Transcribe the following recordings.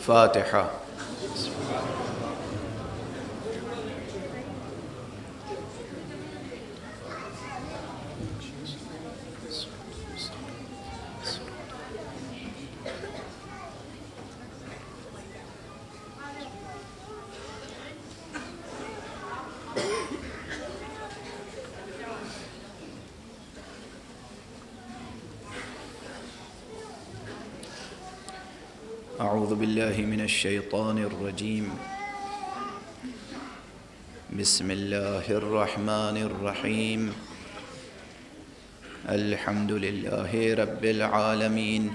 فاتحہ۔ اعوذ باللہ من الشیطان الرجیم، بسم اللہ الرحمن الرحیم، الحمد للہ رب العالمین،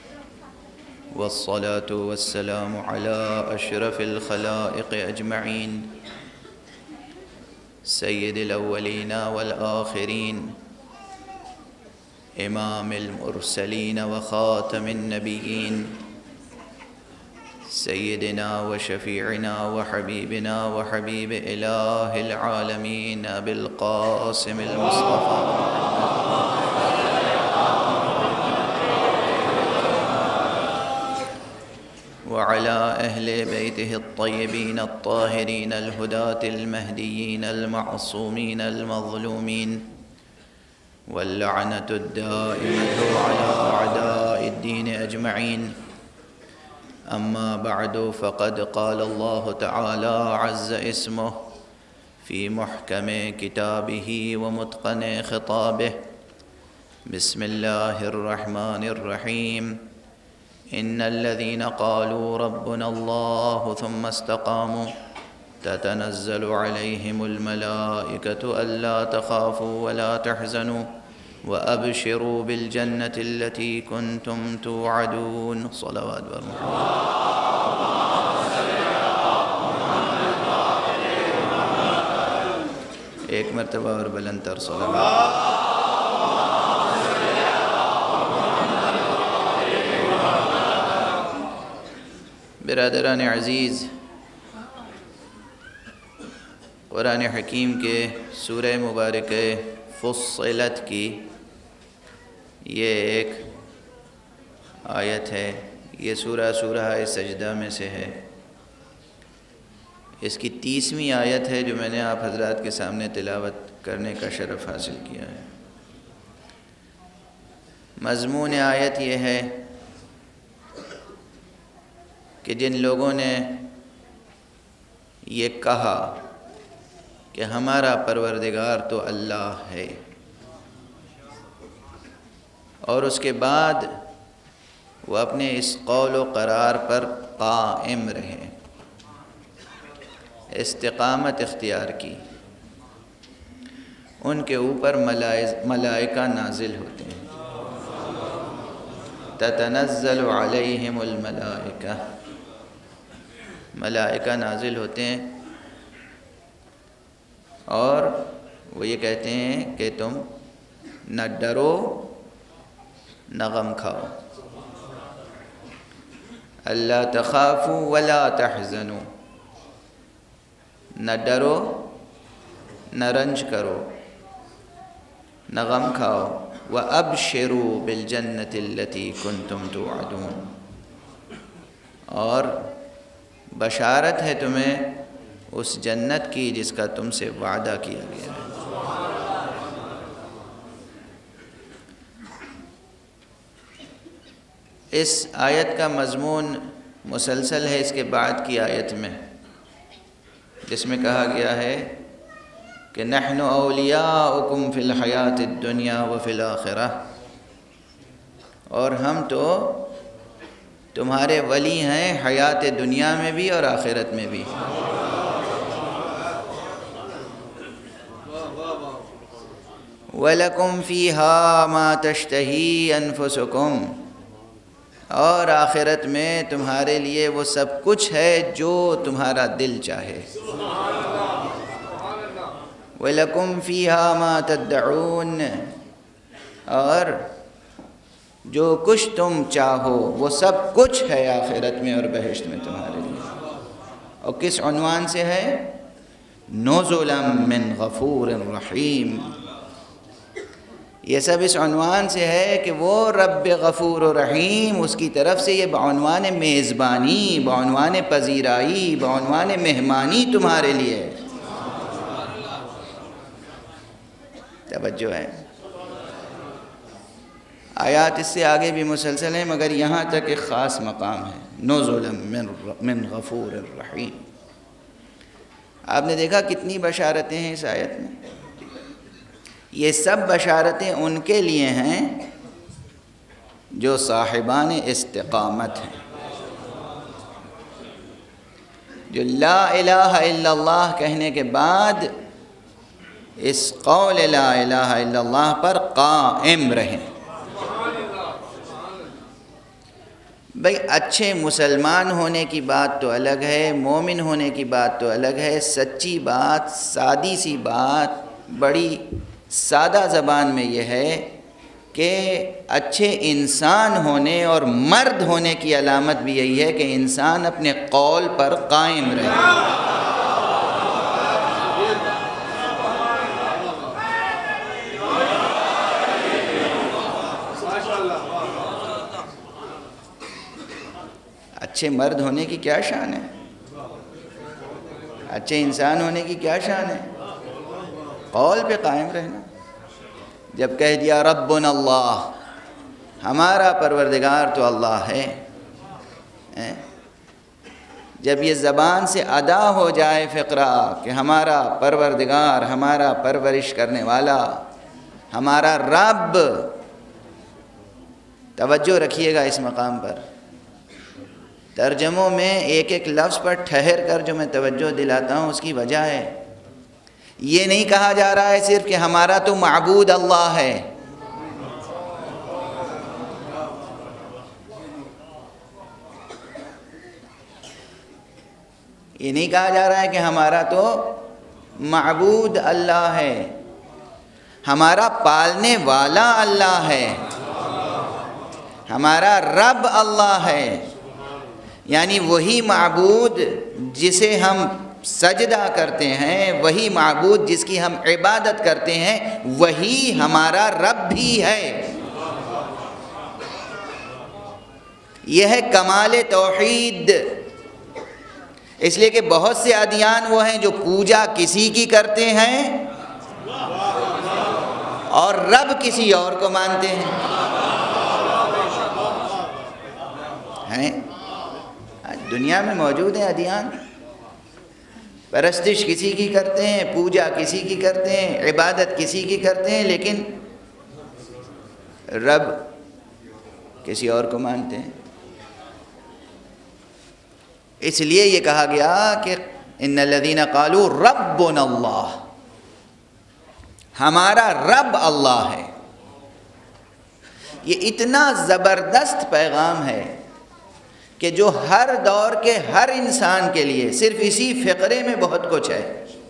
والصلاة والسلام علی اشرف الخلائق اجمعین، سید الاولین والآخرین، امام المرسلین وخاتم النبیین، سیدنا وشفیعنا وحبیبنا وحبیب الہ العالمین ابی القاسم المصطفى وعلى اہل بیتہ الطیبین الطاہرین الہداة المہدیین المعصومین المظلومین، واللعنة الدائمة على اعداء الدین اجمعین۔ اما بعد فقد قال الله تعالى عز اسمه في محكم كتابه ومتقن خطابه، بسم الله الرحمن الرحيم، إن الذين قالوا ربنا الله ثم استقاموا تتنزل عليهم الملائكة ألا تخافوا ولا تحزنوا وأبشروا بالجنة التي كنتم توعدون۔ صلوات محمد۔ ایک مرتبہ اور بلند تر صلوات۔ برادران عزیز، قرآن حکیم کے سورہ مبارکہ فصلت کی یہ ایک آیت ہے۔ یہ سورہ سجدہ میں سے ہے۔ اس کی 30ویں آیت ہے جو میں نے آپ حضرات کے سامنے تلاوت کرنے کا شرف حاصل کیا ہے۔ مضمون آیت یہ ہے کہ جن لوگوں نے یہ کہا کہ ہمارا پروردگار تو اللہ ہے، اور اس کے بعد وہ اپنے اس قول و قرار پر قائم رہے، استقامت اختیار کی، ان کے اوپر ملائکہ نازل ہوتے ہیں۔ تتنزل علیہم الملائکہ، ملائکہ نازل ہوتے ہیں اور وہ یہ کہتے ہیں کہ تم نہ ڈرو نہ غم کھاؤ، اللہ تخافوا ولا تحزنوا، نہ ڈرو نہ رنج کرو نہ غم کھاؤ، وَأَبْشِرُوا بِالْجَنَّةِ الَّتِي كُنْتُمْ تُوعَدُونَ، اور بشارت ہے تمہیں اس جنت کی جس کا تم سے وعدہ کیا گیا ہے۔ اس آیت کا مضمون مسلسل ہے اس کے بعد کی آیت میں، جس میں کہا گیا ہے کہ نحن اولیاؤکم فی الحیات الدنیا وفی الآخرہ، اور ہم تو تمہارے ولی ہیں حیات دنیا میں بھی اور آخرت میں بھی۔ وَلَكُمْ فِيهَا مَا تَشْتَهِي أَنفُسُكُمْ، اور آخرت میں تمہارے لیے وہ سب کچھ ہے جو تمہارا دل چاہے۔ وَلَكُمْ فِيهَا مَا تَدَّعُونَ، اور جو کچھ تم چاہو وہ سب کچھ ہے آخرت میں اور بہشت میں تمہارے لیے۔ اور کس عنوان سے ہے؟ نُزُلًا مِّن غَفُورٍ رَحِيمٍ، یہ سب اس عنوان سے ہے کہ وہ رب غفور و رحیم، اس کی طرف سے یہ بعنوان میزبانی، بعنوان پذیرائی، بعنوان مہمانی تمہارے لیے ہے۔ توجہ ہے، آیات اس سے آگے بھی مسلسل ہیں، مگر یہاں تک ایک خاص مقام ہے، نزلا من غفور الرحیم۔ آپ نے دیکھا کتنی بشارتیں ہیں اس آیت میں۔ یہ سب بشارتیں ان کے لیے ہیں جو صاحبان استقامت ہیں، جو لا الہ الا اللہ کہنے کے بعد اس قول لا الہ الا اللہ پر قائم رہیں۔ بھئی اچھے مسلمان ہونے کی بات تو الگ ہے، مومن ہونے کی بات تو الگ ہے، سچی بات، سادی سی بات، بڑی سادہ زبان میں یہ ہے کہ اچھے انسان ہونے اور مرد ہونے کی علامت بھی یہی ہے کہ انسان اپنے قول پر قائم رہے۔ اچھے مرد ہونے کی کیا شان ہے؟ اچھے انسان ہونے کی کیا شان ہے؟ قول پہ قائم رہنا۔ جب کہہ دیا ربنا اللہ، ہمارا پروردگار تو اللہ ہے، جب یہ زبان سے ادا ہو جائے فقرہ کہ ہمارا پروردگار، ہمارا پرورش کرنے والا، ہمارا رب، توجہ رکھیے گا اس مقام پر۔ ترجموں میں ایک ایک لفظ پر ٹھہر کر جو میں توجہ دلاتا ہوں اس کی وجہ ہے، یہ نہیں کہا جا رہا ہے صرف کہ ہمارا تو معبود اللہ ہے، یہ نہیں کہا جا رہا ہے کہ ہمارا تو معبود اللہ ہے، ہمارا پالنے والا اللہ ہے، ہمارا رب اللہ ہے، یعنی وہی معبود جسے ہم سجدہ کرتے ہیں، وہی معبود جس کی ہم عبادت کرتے ہیں، وہی ہمارا رب بھی ہے۔ یہ ہے کمال توحید۔ اس لیے کہ بہت سے ادیان وہ ہیں جو پوجا کسی کی کرتے ہیں اور رب کسی اور کو مانتے ہیں۔ دنیا میں موجود ہیں ادیان، پرستش کسی کی کرتے ہیں، پوجا کسی کی کرتے ہیں، عبادت کسی کی کرتے ہیں، لیکن رب کسی اور کو مانتے ہیں۔ اس لیے یہ کہا گیا کہ ان الذین قالوا ربنا اللہ، ہمارا رب اللہ ہے۔ یہ اتنا زبردست پیغام ہے کہ جو ہر دور کے ہر انسان کے لیے صرف اسی فقرے میں بہت کچھ ہے۔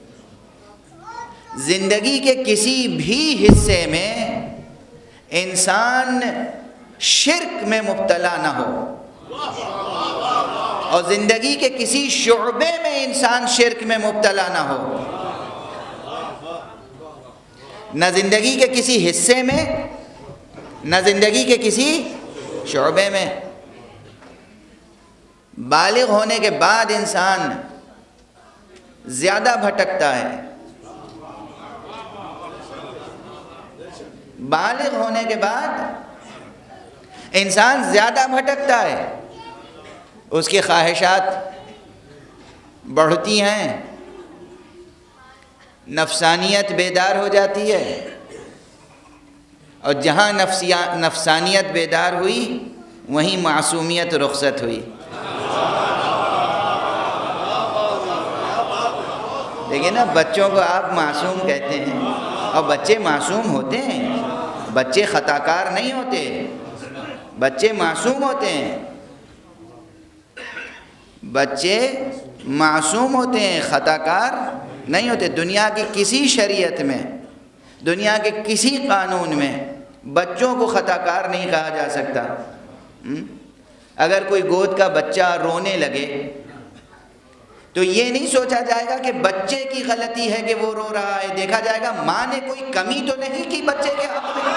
زندگی کے کسی بھی حصے میں انسان شرک میں مبتلا نہ ہو، اور زندگی کے کسی شعبے میں انسان شرک میں مبتلا نہ ہو، نہ زندگی کے کسی حصے میں، نہ زندگی کے کسی شعبے میں۔ بالغ ہونے کے بعد انسان زیادہ بھٹکتا ہے، بالغ ہونے کے بعد انسان زیادہ بھٹکتا ہے، اس کی خواہشات بڑھتی ہیں، نفسانیت بیدار ہو جاتی ہے، اور جہاں نفسانیت بیدار ہوئی وہیں معصومیت رخصت ہوئی۔ دیکھیں نا، بچوں کو آپ معصوم کہتے ہیں، اور بچے معصوم ہوتے ہیں، بچے خطا کار نہیں ہوتے، بچے معصوم ہوتے ہیں، بچے معصوم ہوتے ہیں، خطا کار نہیں ہوتے۔ دنیا کی کسی شریعت میں، دنیا کے کسی قانون میں بچوں کو خطا کار نہیں کہا جا سکتا۔ اگر کوئی گود کا بچہ رونے لگے تو یہ نہیں سوچا جائے گا کہ بچے کی غلطی ہے کہ وہ رو رہا ہے، دیکھا جائے گا ماں نے کوئی کمی تو نہیں کی بچے کے حق میں۔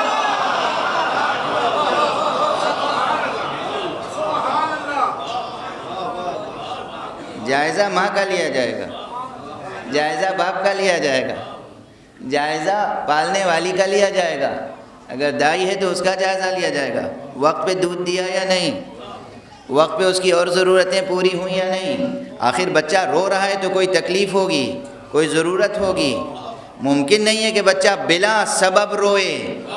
جائزہ ماں کا لیا جائے گا، جائزہ باپ کا لیا جائے گا، جائزہ پالنے والی کا لیا جائے گا، اگر دائی ہے تو اس کا جائزہ لیا جائے گا، وقت پہ دودھ دیا یا نہیں، وقت پہ اس کی اور ضرورتیں پوری ہوئیں یا نہیں۔ آخر بچہ رو رہا ہے تو کوئی تکلیف ہوگی، کوئی ضرورت ہوگی، ممکن نہیں ہے کہ بچہ بلا سبب روئے۔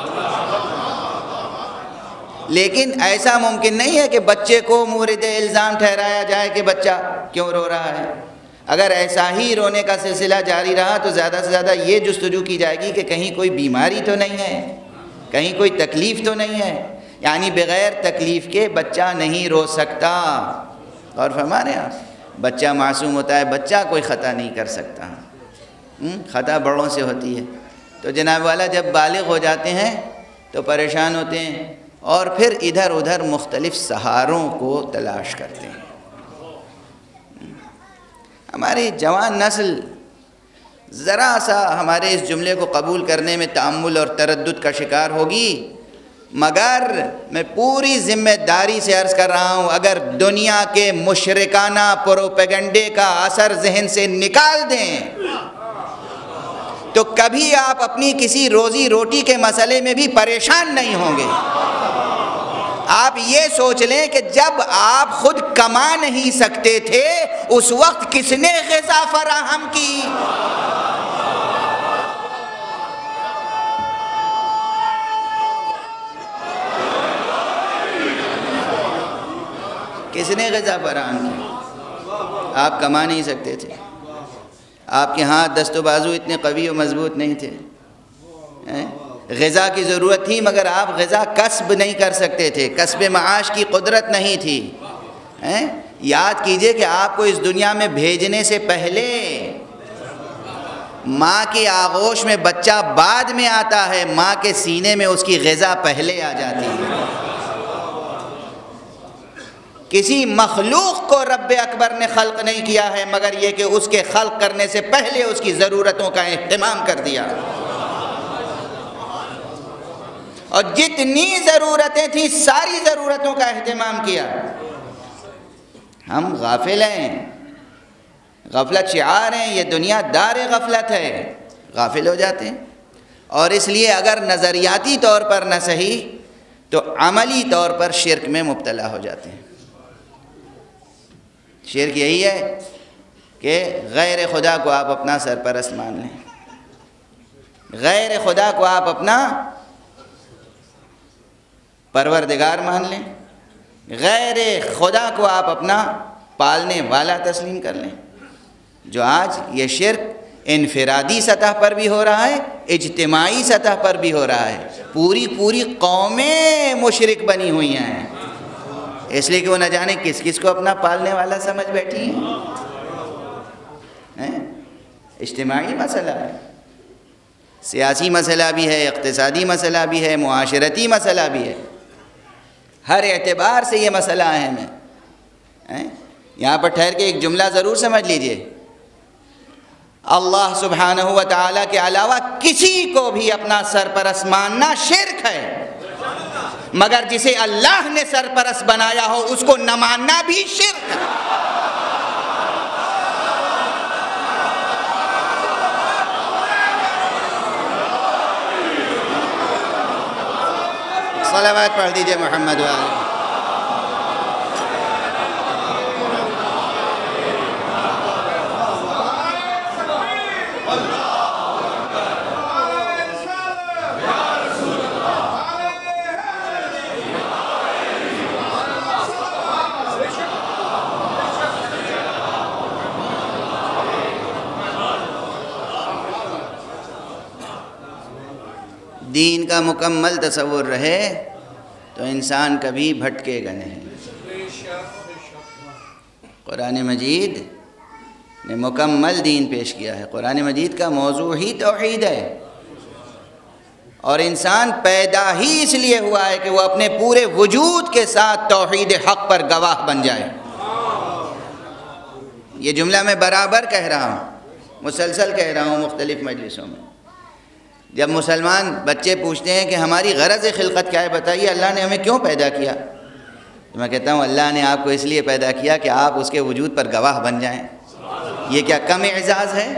لیکن ایسا ممکن نہیں ہے کہ بچے کو مورد الزام ٹھہرایا جائے کہ بچہ کیوں رو رہا ہے۔ اگر ایسا ہی رونے کا سلسلہ جاری رہا تو زیادہ سے زیادہ یہ جستجو کی جائے گی کہ کہیں کوئی بیماری تو نہیں ہے، کہیں کوئی تکلیف تو نہیں ہے، یعنی بغیر تکلیف کے بچہ نہیں رو سکتا۔ اور فرما رہے ہیں آپ، بچہ معصوم ہوتا ہے، بچہ کوئی خطا نہیں کر سکتا، خطا بڑوں سے ہوتی ہے۔ تو جناب والا جب بالغ ہو جاتے ہیں تو پریشان ہوتے ہیں اور پھر ادھر ادھر مختلف سہاروں کو تلاش کرتے ہیں۔ ہماری جوان نسل ذرا سا ہمارے اس جملے کو قبول کرنے میں تأمل اور تردد کا شکار ہوگی، مگر میں پوری ذمہ داری سے عرض کر رہا ہوں، اگر دنیا کے مشرکانہ پروپیگنڈے کا اثر ذہن سے نکال دیں تو کبھی آپ اپنی کسی روزی روٹی کے مسئلے میں بھی پریشان نہیں ہوں گے۔ آپ یہ سوچ لیں کہ جب آپ خود کما نہیں سکتے تھے اس وقت کس نے غذا فراہم کی؟ کس نے غذا فراہم کی؟ آپ کما نہیں سکتے تھے، آپ کے ہاتھ دست و بازو اتنے قوی و مضبوط نہیں تھے، غذا کی ضرورت تھی مگر آپ غذا کسب نہیں کر سکتے تھے، کسب معاش کی قدرت نہیں تھی۔ یاد کیجئے کہ آپ کو اس دنیا میں بھیجنے سے پہلے ماں کی آغوش میں بچہ بعد میں آتا ہے، ماں کے سینے میں اس کی غذا پہلے آ جاتی ہے۔ کسی مخلوق کو رب اکبر نے خلق نہیں کیا ہے مگر یہ کہ اس کے خلق کرنے سے پہلے اس کی ضرورتوں کا اہتمام کر دیا، اور جتنی ضرورتیں تھیں ساری ضرورتوں کا اہتمام کیا۔ ہم غافل ہیں، غفلت شعار ہیں، یہ دنیا دار غفلت ہے، غافل ہو جاتے ہیں، اور اس لیے اگر نظریاتی طور پر نہ صحیح تو عملی طور پر شرک میں مبتلا ہو جاتے ہیں۔ شرک یہی ہے کہ غیر خدا کو آپ اپنا سرپرست مان لیں، غیر خدا کو آپ اپنا پروردگار مان لیں، غیر خدا کو آپ اپنا پالنے والا تسلیم کر لیں۔ جو آج یہ شرک انفرادی سطح پر بھی ہو رہا ہے، اجتماعی سطح پر بھی ہو رہا ہے، پوری قومیں مشرک بنی ہوئی ہیں، اس لیے کہ وہ نہ جانے کس کس کو اپنا پالنے والا سمجھ بیٹھی ہیں۔ اجتماعی مسئلہ ہے، سیاسی مسئلہ بھی ہے، اقتصادی مسئلہ بھی ہے، معاشرتی مسئلہ بھی ہے، ہر اعتبار سے یہ مسئلہ اہم ہے۔ یہاں پر ٹھہر کے ایک جملہ ضرور سمجھ لیجئے، اللہ سبحانہ و تعالیٰ کے علاوہ کسی کو بھی اپنا سرپرست ماننا شرک ہے، مگر جسے اللہ نے سرپرست بنایا ہو اس کو نہ ماننا بھی شرک ہے۔ صلوات پڑھ دیجئے محمد والے۔ دین کا مکمل تصور رہے تو انسان کبھی بھٹکے گا نہیں۔ قرآن مجید نے مکمل دین پیش کیا ہے، قرآن مجید کا موضوع ہی توحید ہے، اور انسان پیدا ہی اس لیے ہوا ہے کہ وہ اپنے پورے وجود کے ساتھ توحید حق پر گواہ بن جائے۔ یہ جملہ میں برابر کہہ رہا ہوں، مسلسل کہہ رہا ہوں مختلف مجلسوں میں۔ جب مسلمان بچے پوچھتے ہیں کہ ہماری غرض خلقت کیا ہے، بتائیے اللہ نے ہمیں کیوں پیدا کیا، تو میں کہتا ہوں اللہ نے آپ کو اس لیے پیدا کیا کہ آپ اس کے وجود پر گواہ بن جائیں۔ یہ کیا کم اعزاز ہے؟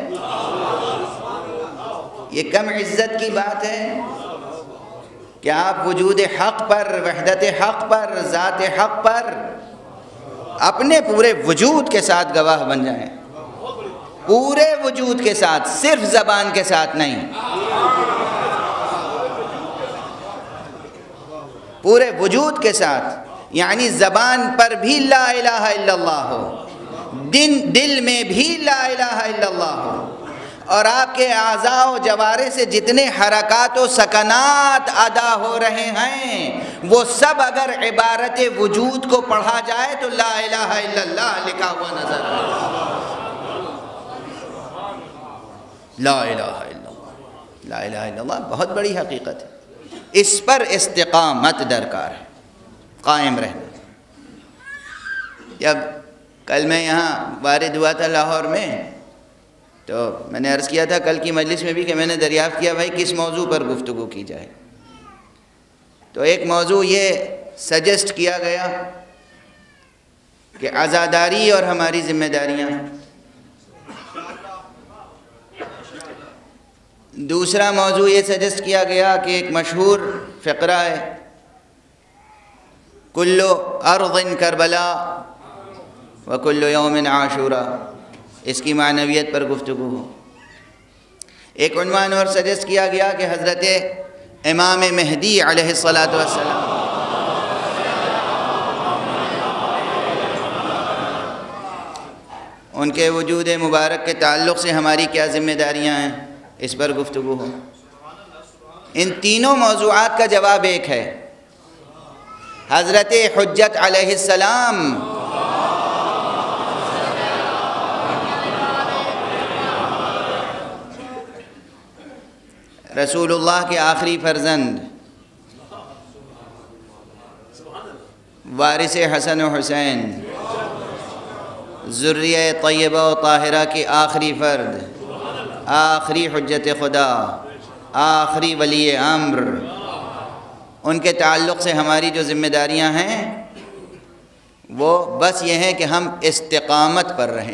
یہ کم عزت کی بات ہے کہ آپ وجود حق پر، وحدت حق پر، ذات حق پر اپنے پورے وجود کے ساتھ گواہ بن جائیں، پورے وجود کے ساتھ، صرف زبان کے ساتھ نہیں، پورے وجود کے ساتھ، یعنی زبان پر بھی لا الہ الا اللہ ہو، دل میں بھی لا الہ الا اللہ ہو، اور آپ کے اعضاء و جوارح سے جتنے حرکات و سکنات ادا ہو رہے ہیں وہ سب اگر عبارت وجود کو پڑھا جائے تو لا الہ الا اللہ لکھا ہوا نظر آئے۔ لا الہ الا اللہ، لا الہ الا اللہ بہت بڑی حقیقت ہے، اس پر استقامت درکار ہے، قائم رہنا۔ جب کل میں یہاں وارد ہوا تھا لاہور میں، تو میں نے عرض کیا تھا کل کی مجلس میں بھی کہ میں نے دریافت کیا بھائی کس موضوع پر گفتگو کی جائے، تو ایک موضوع یہ سجیسٹ کیا گیا کہ عزاداری اور ہماری ذمہ داریاں، دوسرا موضوع یہ سجیسٹ کیا گیا کہ ایک مشہور فقرہ ہے کل ارض کربلا وکل یوم عاشورا، اس کی معنویت پر گفتگو ہو۔ ایک عنوان اور سجیسٹ کیا گیا کہ حضرت امام مہدی علیہ الصلاۃ والسلام ان کے وجود مبارک کے تعلق سے ہماری کیا ذمہ داریاں ہیں، اس پر گفتگو ہو۔ ان تینوں موضوعات کا جواب ایک ہے، حضرت حجت علیہ السلام رسول اللہ کے آخری فرزند، وارث حسن و حسین، ذریہ طیبہ و طاہرہ کی آخری فرد، آخری حجت خدا، آخری ولی امر، ان کے تعلق سے ہماری جو ذمہ داریاں ہیں وہ بس یہ ہیں کہ ہم استقامت پر رہیں۔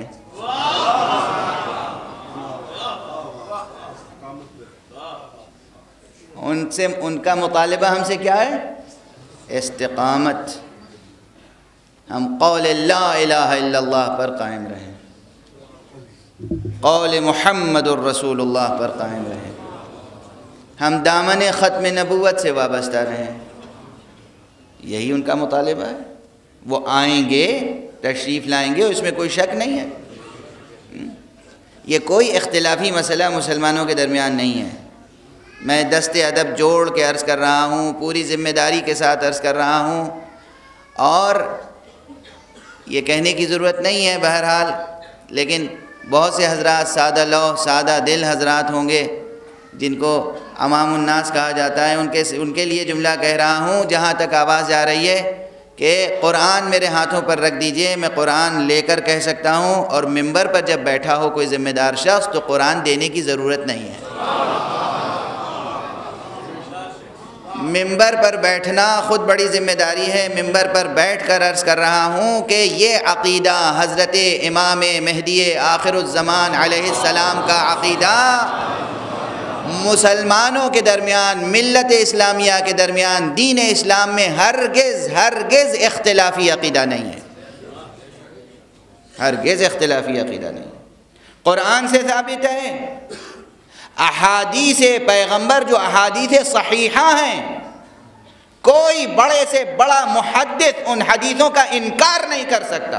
ان کا مطالبہ ہم سے کیا ہے؟ استقامت، ہم قول لا الہ الا اللہ پر قائم رہیں، قول محمد الرسول اللہ پر قائم رہیں، ہم دامن ختم نبوت سے وابستہ رہیں، یہی ان کا مطالبہ ہے۔ وہ آئیں گے، تشریف لائیں گے، اس میں کوئی شک نہیں ہے، یہ کوئی اختلافی مسئلہ مسلمانوں کے درمیان نہیں ہے۔ میں دست ادب جوڑ کے عرض کر رہا ہوں، پوری ذمہ داری کے ساتھ عرض کر رہا ہوں، اور یہ کہنے کی ضرورت نہیں ہے بہرحال، لیکن بہت سے حضرات سادہ لوح سادہ دل حضرات ہوں گے جن کو عوام الناس کہا جاتا ہے، ان کے لیے جملہ کہہ رہا ہوں، جہاں تک آواز جا رہی ہے کہ قرآن میرے ہاتھوں پر رکھ دیجئے، میں قرآن لے کر کہہ سکتا ہوں، اور ممبر پر جب بیٹھا ہو کوئی ذمہ دار شخص تو قرآن دینے کی ضرورت نہیں ہے۔ ممبر پر بیٹھنا خود بڑی ذمہ داری ہے۔ ممبر پر بیٹھ کر عرض کر رہا ہوں کہ یہ عقیدہ حضرت امام مہدی آخر الزمان علیہ السلام کا عقیدہ مسلمانوں کے درمیان، ملت اسلامیہ کے درمیان، دین اسلام میں ہرگز اختلافی عقیدہ نہیں ہے، ہرگز اختلافی عقیدہ نہیں ہے۔ قرآن سے ثابت ہے، احادیث پیغمبر جو احادیث صحیحہ ہیں، کوئی بڑے سے بڑا محدث ان حدیثوں کا انکار نہیں کر سکتا۔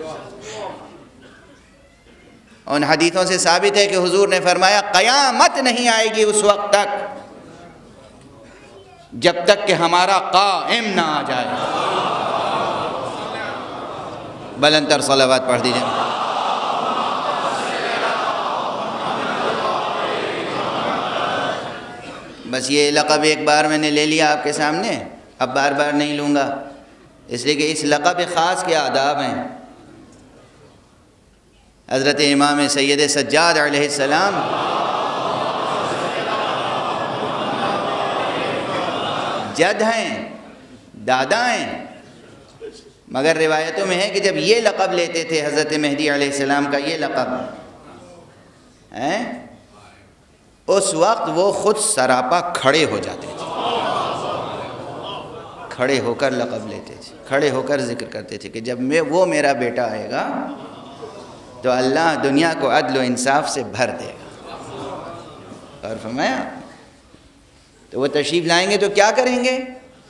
ان حدیثوں سے ثابت ہے کہ حضور نے فرمایا قیامت نہیں آئے گی اس وقت تک جب تک کہ ہمارا قائم نہ آ جائے۔ بلند تر صلوات پڑھ دیجئے۔ بس یہ لقب ایک بار میں نے لے لیا آپ کے سامنے، اب بار بار نہیں لوں گا، اس لیے کہ اس لقب خاص کے آداب ہیں۔ حضرت امام سید سجاد علیہ السلام جد ہیں، دادا ہیں، مگر روایتوں میں ہے کہ جب یہ لقب لیتے تھے حضرت مہدی علیہ السلام کا یہ لقب اس وقت وہ خود سراپا کھڑے ہو جاتے تھے، کھڑے ہو کر لقب لیتے تھے، کھڑے ہو کر ذکر کرتے تھے کہ جب وہ میرا بیٹا آئے گا تو اللہ دنیا کو عدل و انصاف سے بھر دے گا۔ اور فرمایا تو وہ تشریف لائیں گے تو کیا کریں گے؟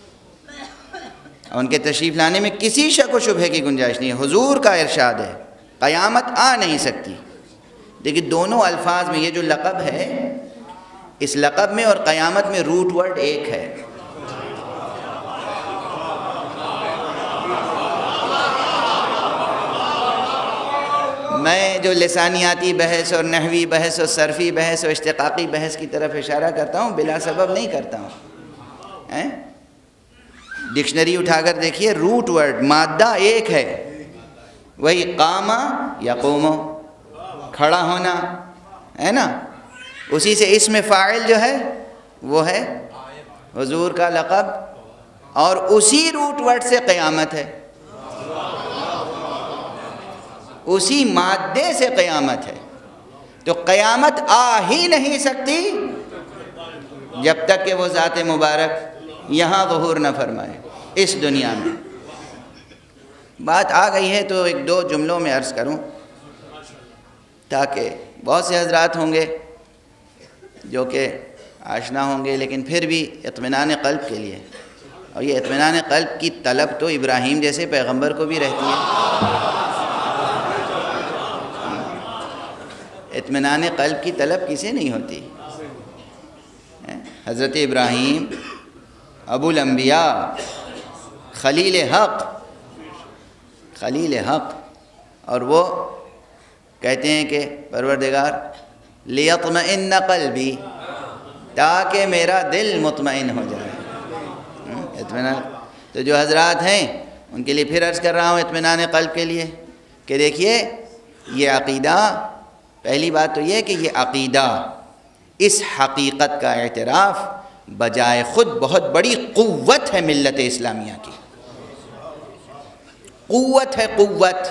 ان کے تشریف لانے میں کسی شک و شبہ کی گنجائش نہیں ہے۔ حضور کا ارشاد ہے قیامت آ نہیں سکتی، لیکن دونوں الفاظ میں یہ جو لقب ہے، اس لقب میں اور قیامت میں روٹ ورڈ ایک ہے۔ میں جو لسانیاتی بحث اور نحوی بحث اور صرفی بحث اور اشتقاقی بحث کی طرف اشارہ کرتا ہوں، بلا سبب نہیں کرتا ہوں۔ ڈکشنری اٹھا کر دیکھیے، روٹ ورڈ مادہ ایک ہے، وہی قامہ یقومو، کھڑا ہونا ہے نا، اسی سے اسم فاعل جو ہے وہ ہے حضور کا لقب، اور اسی روٹ ورڈ سے قیامت ہے، اسی مادے سے قیامت ہے۔ تو قیامت آ ہی نہیں سکتی جب تک کہ وہ ذات مبارک یہاں ظہور نہ فرمائے اس دنیا میں۔ بات آ گئی ہے تو ایک دو جملوں میں عرض کروں، تاکہ بہت سے حضرات ہوں گے جو کہ آشنا ہوں گے، لیکن پھر بھی اطمینان قلب کے لیے، اور یہ اطمینان قلب کی طلب تو ابراہیم جیسے پیغمبر کو بھی رہتی ہے۔ اطمینان قلب کی طلب کسے نہیں ہوتی؟ حضرت ابراہیم ابو الانبیاء، خلیل حق، اور وہ کہتے ہیں کہ پروردگار لیطمئن قلبی، تاکہ میرا دل مطمئن ہو جائے۔ اطمینان تو جو حضرات ہیں ان کے لیے پھر عرض کر رہا ہوں اطمینان قلب کے لیے کہ دیکھیے یہ عقیدہ، پہلی بات تو یہ کہ یہ عقیدہ اس حقیقت کا اعتراف بجائے خود بہت بڑی قوت ہے ملت اسلامیہ کی، قوت ہے، قوت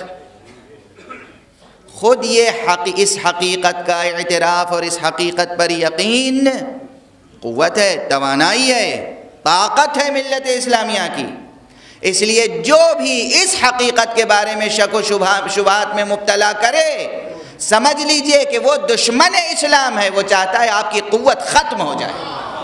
خود یہ اس حقیقت کا اعتراف اور اس حقیقت پر یقین قوت ہے، توانائی ہے، طاقت ہے ملت اسلامیہ کی۔ اس لیے جو بھی اس حقیقت کے بارے میں شک و شبہات میں مبتلا کرے، سمجھ لیجئے کہ وہ دشمن اسلام ہے، وہ چاہتا ہے آپ کی قوت ختم ہو جائے۔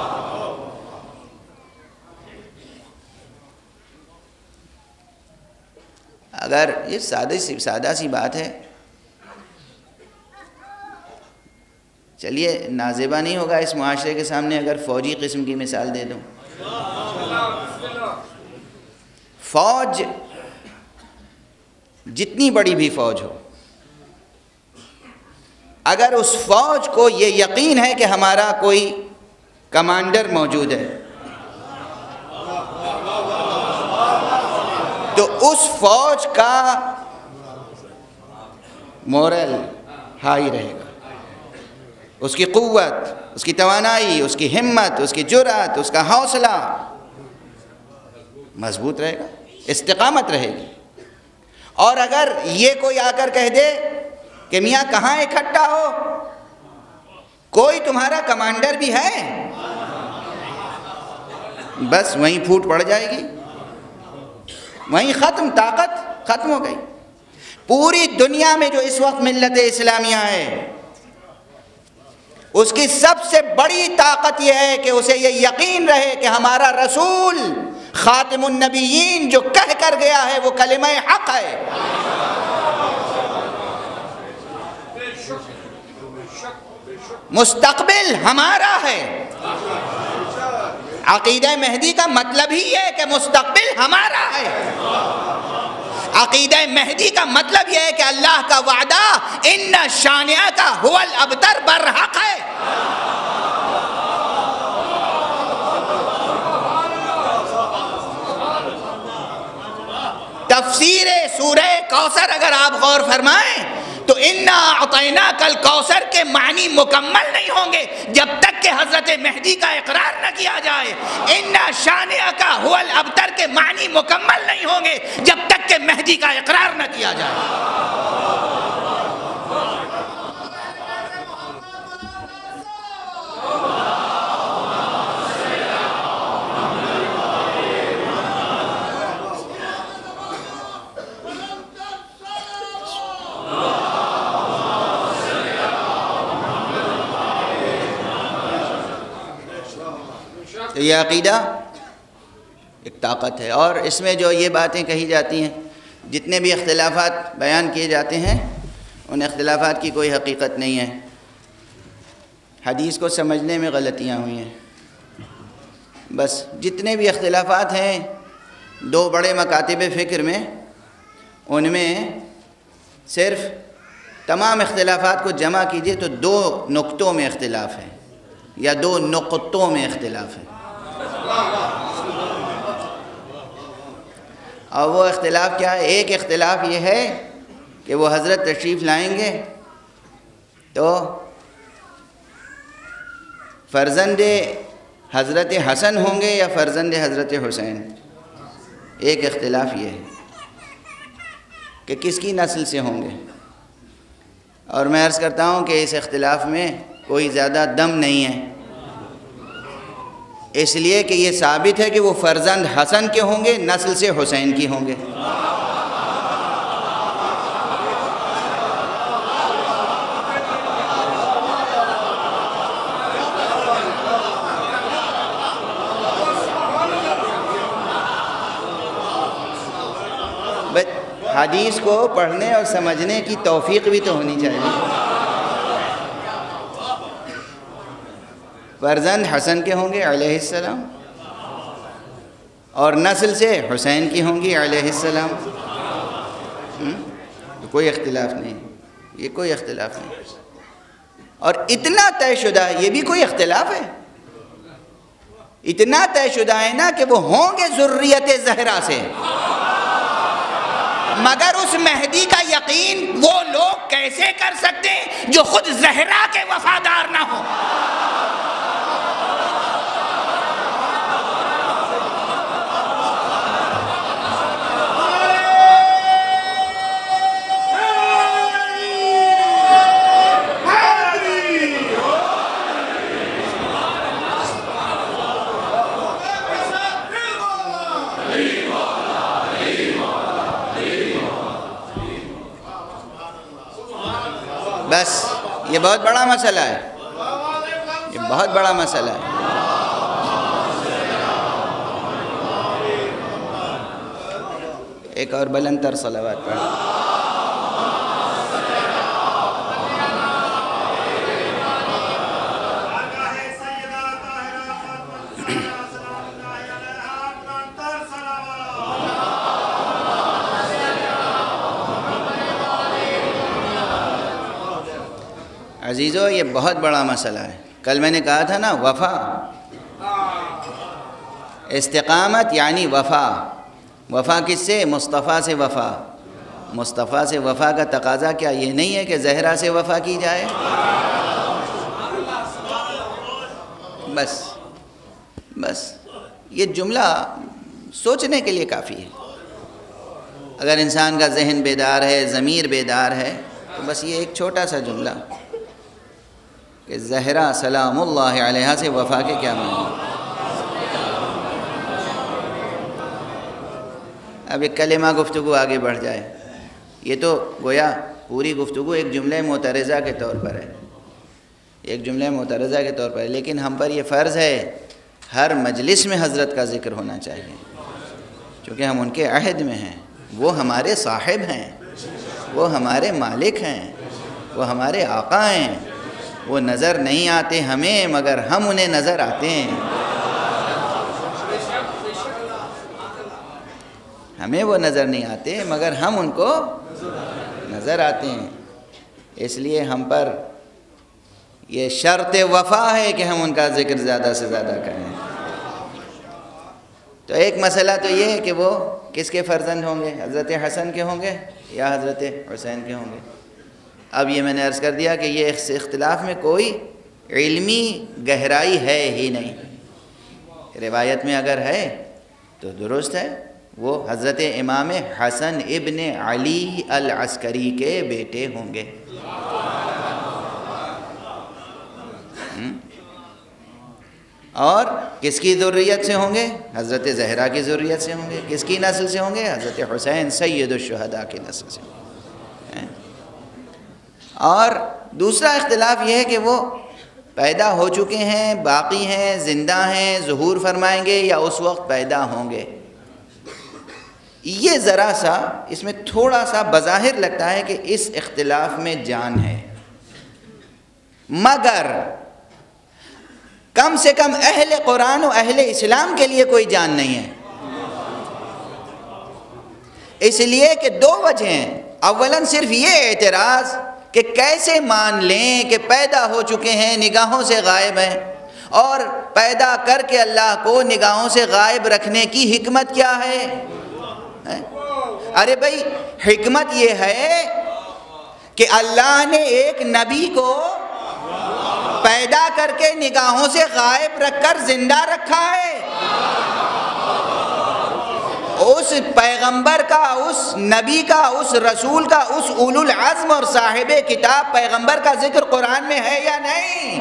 اگر یہ سادہ سی بات ہے، چلیے نازیبا نہیں ہوگا اس معاشرے کے سامنے اگر فوجی قسم کی مثال دے دوں۔ فوج جتنی بڑی بھی فوج ہو، اگر اس فوج کو یہ یقین ہے کہ ہمارا کوئی کمانڈر موجود ہے تو اس فوج کا مورل ہائی رہے گا، اس کی قوت، اس کی توانائی، اس کی ہمت، اس کی جرأت، اس کا حوصلہ مضبوط رہے گا، استقامت رہے گی۔ اور اگر یہ کوئی آ کر کہہ دے کہ میاں کہاں اکٹھا ہو، کوئی تمہارا کمانڈر بھی ہے، بس وہیں پھوٹ پڑ جائے گی، وہیں ختم، طاقت ختم ہو گئی۔ پوری دنیا میں جو اس وقت ملت اسلامیہ ہے، اس کی سب سے بڑی طاقت یہ ہے کہ اسے یہ یقین رہے کہ ہمارا رسول خاتم النبیین جو کہہ کر گیا ہے وہ کلمہ حق ہے۔ مستقبل ہمارا ہے۔ عقیدہ مہدی کا مطلب ہی ہے کہ مستقبل ہمارا ہے۔ عقیدہ مہدی کا مطلب یہ ہے کہ اللہ کا وعدہ ان شانئک هو الابتر برحق ہے۔ تفسیر سورہ کوثر اگر آپ غور فرمائیں تو انا اعطیناک الکوثر کے معنی مکمل نہیں ہوں گے جب تک کہ حضرت مہدی کا اقرار نہ کیا جائے. انا شانئک ھو الابتر کے معنی مکمل نہیں ہوں گے جب تک کہ مہدی کا اقرار نہ کیا جائے. تو یہ عقیدہ ایک طاقت ہے. اور اس میں جو یہ باتیں کہی جاتی ہیں، جتنے بھی اختلافات بیان کیے جاتے ہیں، ان اختلافات کی کوئی حقیقت نہیں ہے. حدیث کو سمجھنے میں غلطیاں ہوئی ہیں. بس جتنے بھی اختلافات ہیں دو بڑے مکاتب فکر میں، ان میں صرف تمام اختلافات کو جمع کیجئے تو دو نقطوں میں اختلاف ہے یا دو نقطوں میں اختلاف ہے. اور وہ اختلاف کیا ہے؟ ایک اختلاف یہ ہے کہ وہ حضرت تشریف لائیں گے تو فرزند حضرت حسن ہوں گے یا فرزند حضرت حسین. ایک اختلاف یہ ہے کہ کس کی نسل سے ہوں گے. اور میں عرض کرتا ہوں کہ اس اختلاف میں کوئی زیادہ دم نہیں ہے، اس لیے کہ یہ ثابت ہے کہ وہ فرزند حسن کے ہوں گے، نسل سے حسین کی ہوں گے. حدیث کو پڑھنے اور سمجھنے کی توفیق بھی تو ہونی چاہیے. فرزند حسن کے ہوں گے علیہ السلام اور نسل سے حسین کی ہوں گی علیہ السلام. کوئی اختلاف نہیں، یہ کوئی اختلاف نہیں. اور اتنا طے شدہ، یہ بھی کوئی اختلاف ہے، اتنا طے شدہ ہے نا کہ وہ ہوں گے ذریت زہرا سے. مگر اس مہدی کا یقین وہ لوگ کیسے کر سکتے ہیں جو خود زہرا کے وفادار نہ ہوں؟ بس یہ بہت بڑا مسئلہ ہے، یہ بہت بڑا مسئلہ ہے. ایک اور بلند تر صلوات پڑھ. عزیزو یہ بہت بڑا مسئلہ ہے. کل میں نے کہا تھا نا، وفا، استقامت یعنی وفا. وفا کس سے؟ مصطفیٰ سے وفا. مصطفیٰ سے وفا کا تقاضا کیا یہ نہیں ہے کہ زہرا سے وفا کی جائے؟ بس یہ جملہ سوچنے کے لیے کافی ہے. اگر انسان کا ذہن بیدار ہے، ضمیر بیدار ہے، تو بس یہ ایک چھوٹا سا جملہ کہ زہرا سلام اللہ علیہا سے وفا کے کیا معنی. اب ایک کلمہ گفتگو آگے بڑھ جائے. یہ تو گویا پوری گفتگو ایک جملہ معترضہ کے طور پر ہے، ایک جملہ معترضہ کے طور پر ہے. لیکن ہم پر یہ فرض ہے ہر مجلس میں حضرت کا ذکر ہونا چاہیے، چونکہ ہم ان کے عہد میں ہیں. وہ ہمارے صاحب ہیں، وہ ہمارے مالک ہیں، وہ ہمارے آقا ہیں. وہ نظر نہیں آتے ہمیں مگر ہم انہیں نظر آتے ہیں. ہمیں وہ نظر نہیں آتے مگر ہم ان کو نظر آتے ہیں. اس لیے ہم پر یہ شرط وفا ہے کہ ہم ان کا ذکر زیادہ سے زیادہ کریں. تو ایک مسئلہ تو یہ ہے کہ وہ کس کے فرزند ہوں گے؟ حضرت حسن کے ہوں گے یا حضرت حسین کے ہوں گے؟ اب یہ میں نے عرض کر دیا کہ یہ اس اختلاف میں کوئی علمی گہرائی ہے ہی نہیں. روایت میں اگر ہے تو درست ہے، وہ حضرت امام حسن ابن علی العسکری کے بیٹے ہوں گے. اور کس کی ذریت سے ہوں گے؟ حضرت زہرا کی ذریت سے ہوں گے. کس کی نسل سے ہوں گے؟ حضرت حسین سید الشہداء کی نسل سے ہوں گے. اور دوسرا اختلاف یہ ہے کہ وہ پیدا ہو چکے ہیں، باقی ہیں، زندہ ہیں، ظہور فرمائیں گے یا اس وقت پیدا ہوں گے. یہ ذرا سا اس میں تھوڑا سا بظاہر لگتا ہے کہ اس اختلاف میں جان ہے، مگر کم سے کم اہل قرآن و اہل اسلام کے لیے کوئی جان نہیں ہے. اس لیے کہ دو وجہ ہیں. اولاً صرف یہ اعتراض کہ کیسے مان لیں کہ پیدا ہو چکے ہیں، نگاہوں سے غائب ہیں، اور پیدا کر کے اللہ کو نگاہوں سے غائب رکھنے کی حکمت کیا ہے؟ ارے بھائی حکمت یہ ہے کہ اللہ نے ایک نبی کو پیدا کر کے نگاہوں سے غائب رکھ کر زندہ رکھا ہے. اس پیغمبر کا، اس نبی کا، اس رسول کا، اس اولو العزم اور صاحب کتاب پیغمبر کا ذکر قرآن میں ہے یا نہیں؟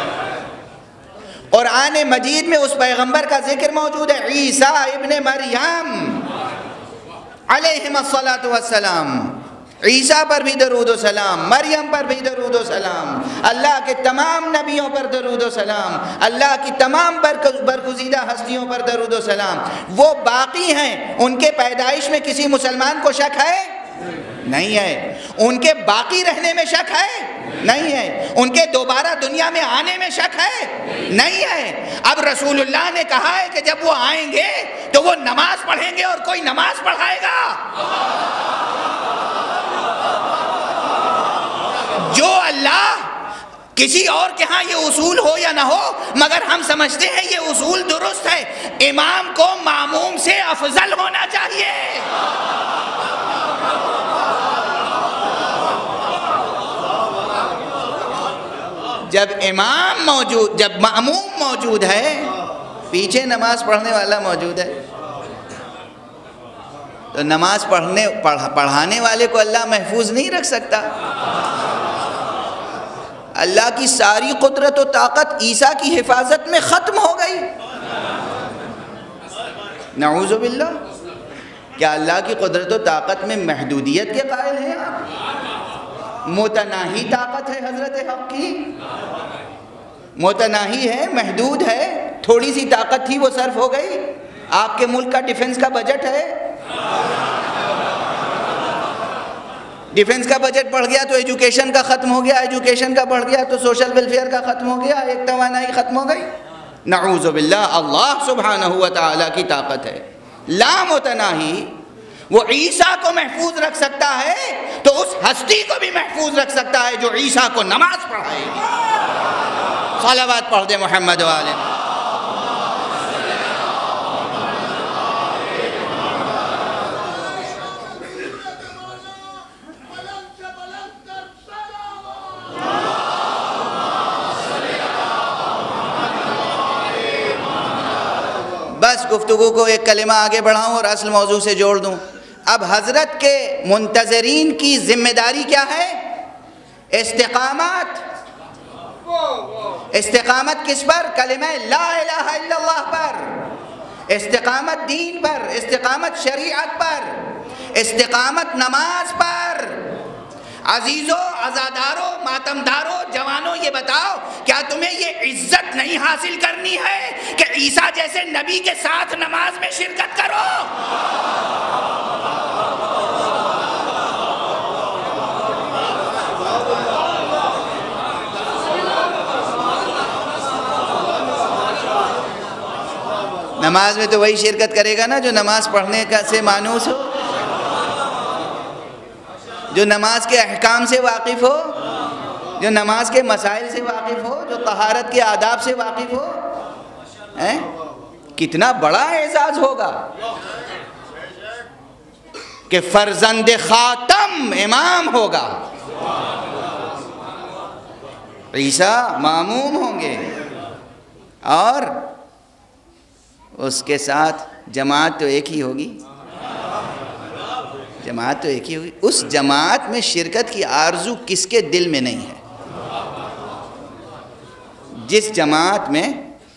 قرآن مجید میں اس پیغمبر کا ذکر موجود ہے. عیسیٰ ابن مریم علیہم الصلاۃ والسلام، عیسیٰ پر بھی درود و سلام، مریم پر بھی درود و سلام، اللہ کے تمام نبیوں پر درود و سلام، اللہ کی تمام برگزیدہ ہستیوں پر درود و سلام. وہ باقی ہیں، ان کے پیدائش میں کسی مسلمان کو شک ہے؟ نہیں ہے. ان کے باقی رہنے میں شک ہے؟ نہیں ہے. ان کے دوبارہ دنیا میں آنے میں شک ہے؟ نہیں ہے. اب رسول اللہ نے کہا ہے کہ جب وہ آئیں گے تو وہ نماز پڑھیں گے اور کوئی نماز پڑھائے گا. جو اللہ کسی اور کے ہاں یہ اصول ہو یا نہ ہو، مگر ہم سمجھتے ہیں یہ اصول درست ہے. امام کو ماموم سے افضل ہونا چاہیے. جب امام موجود، جب ماموم موجود ہے، پیچھے نماز پڑھنے والا موجود ہے، تو نماز پڑھانے والے کو اللہ محفوظ نہیں رکھ سکتا. اللہ کی ساری قدرت و طاقت عیسیٰ کی حفاظت میں ختم ہو گئی. نعوذ باللہ. کیا اللہ کی قدرت و طاقت میں محدودیت کے قائل ہیں آپ؟ متناہی طاقت ہے حضرت حق کی، متناہی ہے، محدود ہے. تھوڑی سی طاقت تھی وہ صرف ہو گئی. آپ کے ملک کا ڈیفنس کا بجٹ ہے، ڈیفنس کا بجٹ بڑھ گیا تو ایجوکیشن کا ختم ہو گیا، ایجوکیشن کا بڑھ گیا تو سوشل ویلفیئر کا ختم ہو گیا، ایک توانائی ختم ہو گئی. نعوذ باللہ. اللہ سبحانہ و تعالیٰ کی طاقت ہے لا متناہی. وہ عیسیٰ کو محفوظ رکھ سکتا ہے تو اس ہستی کو بھی محفوظ رکھ سکتا ہے جو عیسیٰ کو نماز پڑھائے گی. صلوات پڑھ دے محمد و آلہ. بس گفتگو کو ایک کلمہ آگے بڑھاؤں اور اصل موضوع سے جوڑ دوں. اب حضرت کے منتظرین کی ذمہ داری کیا ہے؟ استقامت. استقامت کس پر؟ کلمہ لا الہ الا اللہ پر، استقامت دین پر، استقامت شریعت پر، استقامت نماز پر. عزیزو، عزادارو، ماتمدارو، جوانو، یہ بتاؤ کیا تمہیں یہ عزت نہیں حاصل کرنی ہے کہ عیسیٰ جیسے نبی کے ساتھ نماز میں شرکت کرو؟ نماز میں تو وہی شرکت کرے گا نا جو نماز پڑھنے کا سے مانوس ہو، جو نماز کے احکام سے واقف ہو، جو نماز کے مسائل سے واقف ہو، جو طہارت کے آداب سے واقف ہو. کتنا بڑا اعزاز ہوگا کہ فرزند خاتم امام ہوگا. عیسیٰ ماموم ہوں گے، اور اس کے ساتھ جماعت تو ایک ہی ہوگی، جماعت تو ایک ہی ہوگی۔ اس جماعت میں شرکت کی آرزو کس کے دل میں نہیں ہے؟ جس جماعت میں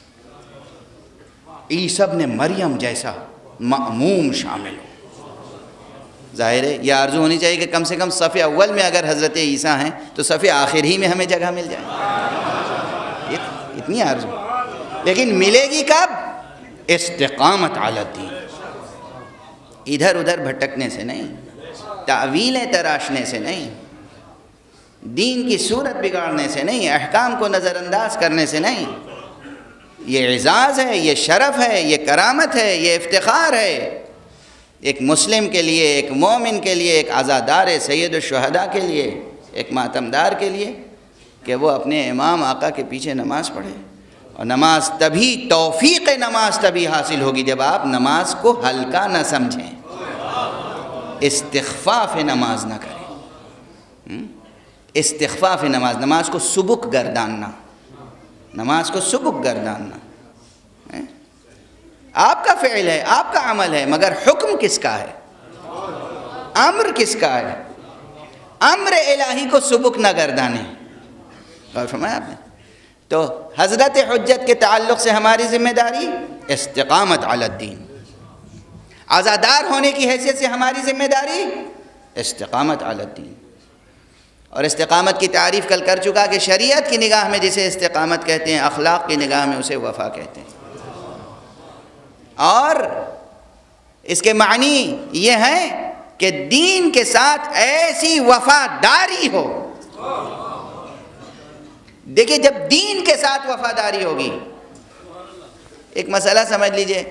عیسیٰ ابن مریم جیسا مأموم شامل ہو، ظاہر ہے یہ آرزو ہونی چاہیے کہ کم سے کم صف اول میں اگر حضرت عیسیٰ ہیں تو صف آخر ہی میں ہمیں جگہ مل جائے، اتنی آرزو۔ لیکن ملے گی کب؟ استقامت علی الدین، ادھر ادھر بھٹکنے سے نہیں، تعویلیں تراشنے سے نہیں، دین کی صورت بگاڑنے سے نہیں، احکام کو نظر انداز کرنے سے نہیں۔ یہ اعزاز ہے، یہ شرف ہے، یہ کرامت ہے، یہ افتخار ہے ایک مسلم کے لیے، ایک مومن کے لیے، ایک عزادار سید الشہداء کے لیے، ایک ماتمدار کے لیے، کہ وہ اپنے امام آقا کے پیچھے نماز پڑھے۔ اور نماز تبھی، توفیق نماز تبھی حاصل ہوگی جب آپ نماز کو ہلکا نہ سمجھیں، استخفاف نماز نہ کریں۔ استخفاف نماز، نماز کو سبک گرداننا، نماز کو سبک گرداننا آپ کا فعل ہے، آپ کا عمل ہے، مگر حکم کس کا ہے؟ امر کس کا ہے؟ امر الہی کو سبک نہ گردانے۔ غور فرمایا آپ نے؟ تو حضرت حجت کے تعلق سے ہماری ذمہ داری استقامت علی الدین، عزادار ہونے کی حیثیت سے ہماری ذمہ داری استقامت علی الدین۔ اور استقامت کی تعریف کل کر چکا کہ شریعت کی نگاہ میں جسے استقامت کہتے ہیں، اخلاق کی نگاہ میں اسے وفا کہتے ہیں۔ اور اس کے معنی یہ ہیں کہ دین کے ساتھ ایسی وفاداری ہو۔ دیکھیں جب دین کے ساتھ وفاداری ہوگی، ایک مسئلہ سمجھ لیجئے،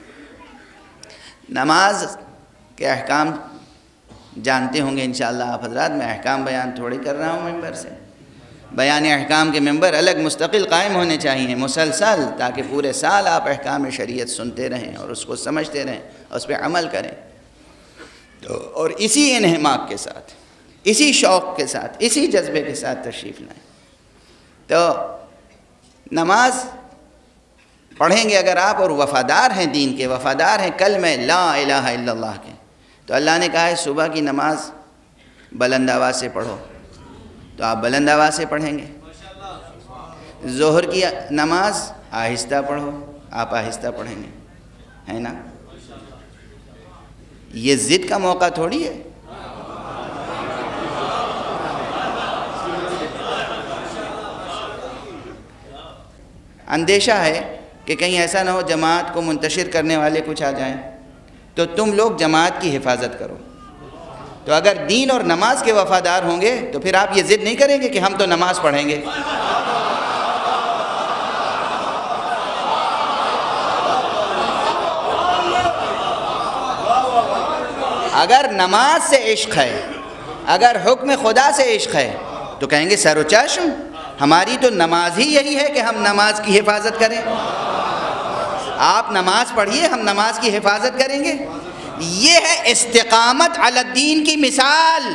نماز کے احکام جانتے ہوں گے انشاءاللہ آپ حضرات، میں احکام بیان تھوڑی کر رہا ہوں ممبر سے، بیان احکام کے ممبر الگ مستقل قائم ہونے چاہیے مسلسل، تاکہ پورے سال آپ احکام شریعت سنتے رہیں اور اس کو سمجھتے رہیں اور اس پہ عمل کریں، اور اسی انہماک کے ساتھ، اسی شوق کے ساتھ، اسی جذبے کے ساتھ تشریف لائیں۔ تو نماز پڑھیں گے اگر آپ اور وفادار ہیں، دین کے وفادار ہیں، کلمہ لا الہ الا اللہ کے، تو اللہ نے کہا ہے صبح کی نماز بلند آواز سے پڑھو، تو آپ بلند آواز سے پڑھیں گے۔ ظہر کی نماز آہستہ پڑھو، آپ آہستہ پڑھیں گے، ہے نا؟ یہ ضد کا موقع تھوڑی ہے۔ اندیشہ ہے کہ کہیں ایسا نہ ہو جماعت کو منتشر کرنے والے کچھ آ جائیں، تو تم لوگ جماعت کی حفاظت کرو۔ تو اگر دین اور نماز کے وفادار ہوں گے تو پھر آپ یہ ضد نہیں کریں گے کہ ہم تو نماز پڑھیں گے۔ اگر نماز سے عشق ہے، اگر حکم خدا سے عشق ہے، تو کہیں گے سر و چشم، ہماری تو نماز ہی یہی ہے کہ ہم نماز کی حفاظت کریں، آپ نماز پڑھیے، ہم نماز کی حفاظت کریں گے۔ یہ ہے استقامت علی الدین کی مثال۔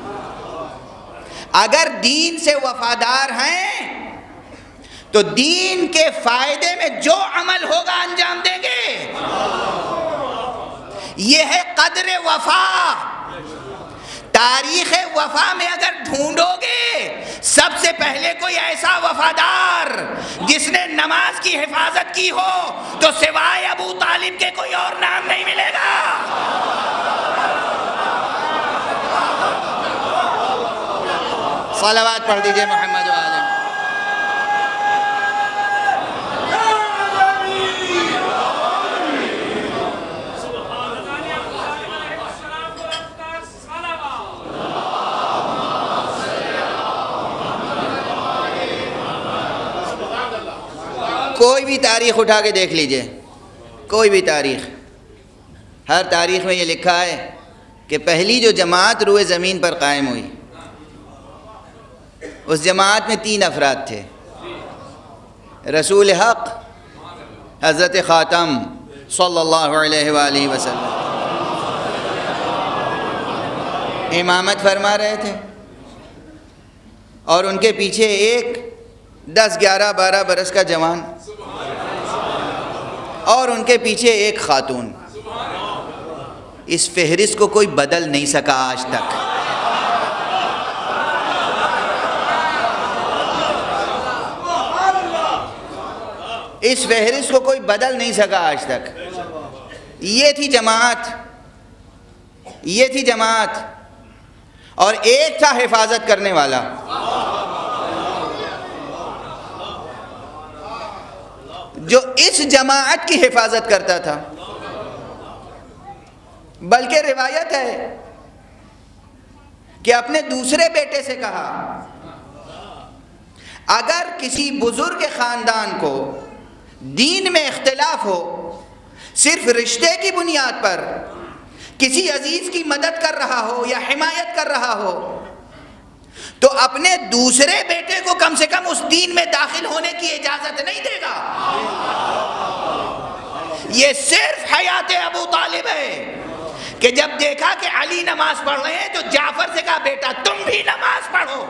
اگر دین سے وفادار ہیں تو دین کے فائدے میں جو عمل ہوگا انجام دیں گے۔ یہ ہے قدر وفا۔ تاریخ وفا میں اگر ڈھونڈو گے، سب سے پہلے کوئی ایسا وفادار جس نے نماز کی حفاظت کی ہو تو سوائے ابو طالب کے کوئی اور نام نہیں ملے گا۔ صلوات پڑھ دیجئے محمد و آلہ۔ کوئی بھی تاریخ اٹھا کے دیکھ لیجئے، کوئی بھی تاریخ، ہر تاریخ میں یہ لکھا ہے کہ پہلی جو جماعت روئے زمین پر قائم ہوئی، اس جماعت میں 3 افراد تھے، رسول حق حضرت خاتم صلی اللہ علیہ وآلہ وسلم امامت فرما رہے تھے، اور ان کے پیچھے ایک 10 11 12 برس کا جوان اور ان کے پیچھے ایک خاتون. اس فہرست کو کوئی بدل نہیں سکا آج تک. اس فہرست کو کوئی بدل نہیں سکا آج تک. یہ تھی جماعت، یہ تھی جماعت. اور ایک تھا حفاظت کرنے والا. جو اس جماعت کی حفاظت کرتا تھا. بلکہ روایت ہے کہ اپنے دوسرے بیٹے سے کہا اگر کسی بزرگ خاندان کو دین میں اختلاف ہو، صرف رشتے کی بنیاد پر کسی عزیز کی مدد کر رہا ہو یا حمایت کر رہا ہو، تو اپنے دوسرے بیٹے کو کم سے کم اس دین میں داخل ہونے کی اجازت نہیں دے گا. یہ صرف حیات ابو طالب ہے کہ جب دیکھا کہ علی نماز پڑھ رہے ہیں تو جعفر سے کہا بیٹا تم بھی نماز پڑھو.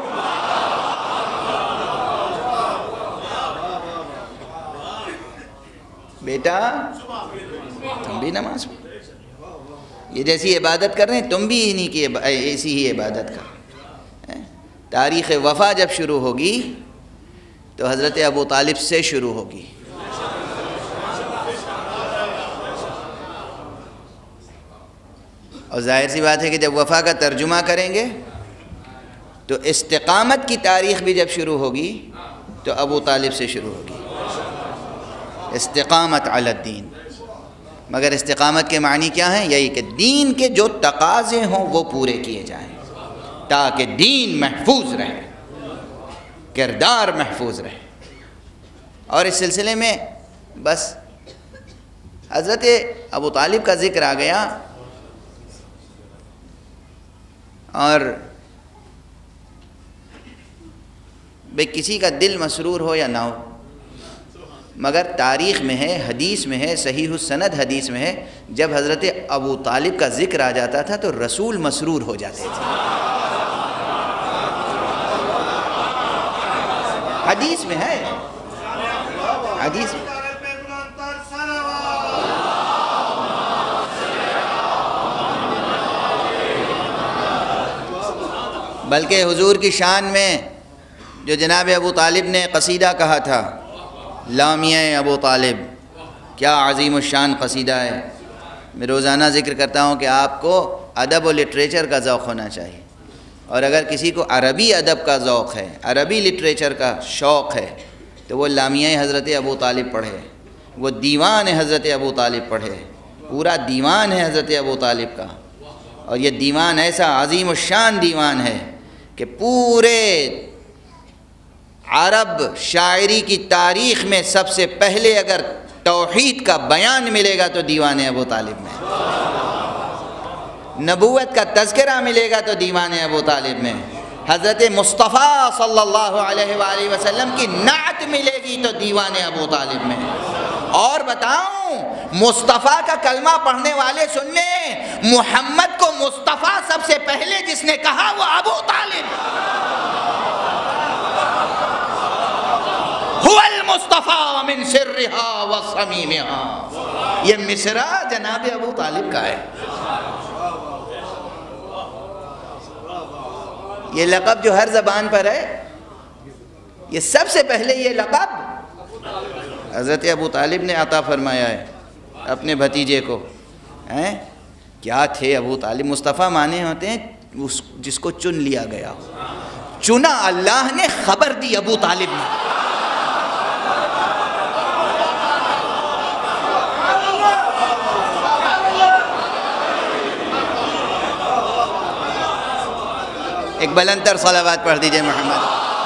بیٹا تم بھی نماز پڑھو. یہ جیسی عبادت کر رہے ہیں تم بھی انہی کی ایسی ہی عبادت کر. تاریخ وفا جب شروع ہوگی تو حضرت ابو طالب سے شروع ہوگی. اور ظاہر سی بات ہے کہ جب وفا کا ترجمہ کریں گے تو استقامت کی تاریخ بھی جب شروع ہوگی تو ابو طالب سے شروع ہوگی. استقامت علی الدین. مگر استقامت کے معنی کیا ہیں؟ یہی کہ دین کے جو تقاضے ہوں وہ پورے کیے جائیں تاکہ دین محفوظ رہے، کردار محفوظ رہے. اور اس سلسلے میں بس حضرت ابو طالب کا ذکر آ گیا. اور بے کسی کا دل مسرور ہو یا نہ ہو، مگر تاریخ میں ہے، حدیث میں ہے، صحیح السند حدیث میں ہے، جب حضرت ابو طالب کا ذکر آ جاتا تھا تو رسول مسرور ہو جاتے تھے. حدیث میں ہے، حدیث میں. بلکہ حضور کی شان میں جو جناب ابو طالب نے قصیدہ کہا تھا، لامیہ ابو طالب، کیا عظیم الشان قصیدہ ہے. میں روزانہ ذکر کرتا ہوں کہ آپ کو ادب و لٹریچر کا ذوق ہونا چاہیے، اور اگر کسی کو عربی ادب کا ذوق ہے، عربی لٹریچر کا شوق ہے، تو وہ لامیہ حضرت ابو طالب پڑھے، وہ دیوان حضرت ابو طالب پڑھے. پورا دیوان ہے حضرت ابو طالب کا، اور یہ دیوان ایسا عظیم الشان دیوان ہے کہ پورے عرب شاعری کی تاریخ میں سب سے پہلے اگر توحید کا بیان ملے گا تو دیوان ابو طالب میں، نبوت کا تذکرہ ملے گا تو دیوان ابو طالب میں، حضرت مصطفیٰ صلی اللہ علیہ وآلہ وسلم کی نعت ملے گی تو دیوان ابو طالب میں. اور بتاؤں مصطفیٰ کا کلمہ پڑھنے والے سن لیں، محمد کو مصطفیٰ سب سے پہلے جس نے کہا وہ ابو طالب. هو المصطفیٰ من سرها وصمیمها. یہ مصرع جناب ابو طالب کا ہے. یہ لقب جو ہر زبان پر ہے، یہ سب سے پہلے یہ لقب حضرت ابو طالب نے عطا فرمایا ہے اپنے بھتیجے کو. کیا تھے ابو طالب؟ مصطفیٰ مانے ہوتے ہیں جس کو چن لیا گیا ہو. چنا اللہ نے، خبر دی ابو طالب نے. ایک بلندر صلوات پڑھ دیجئے محمد.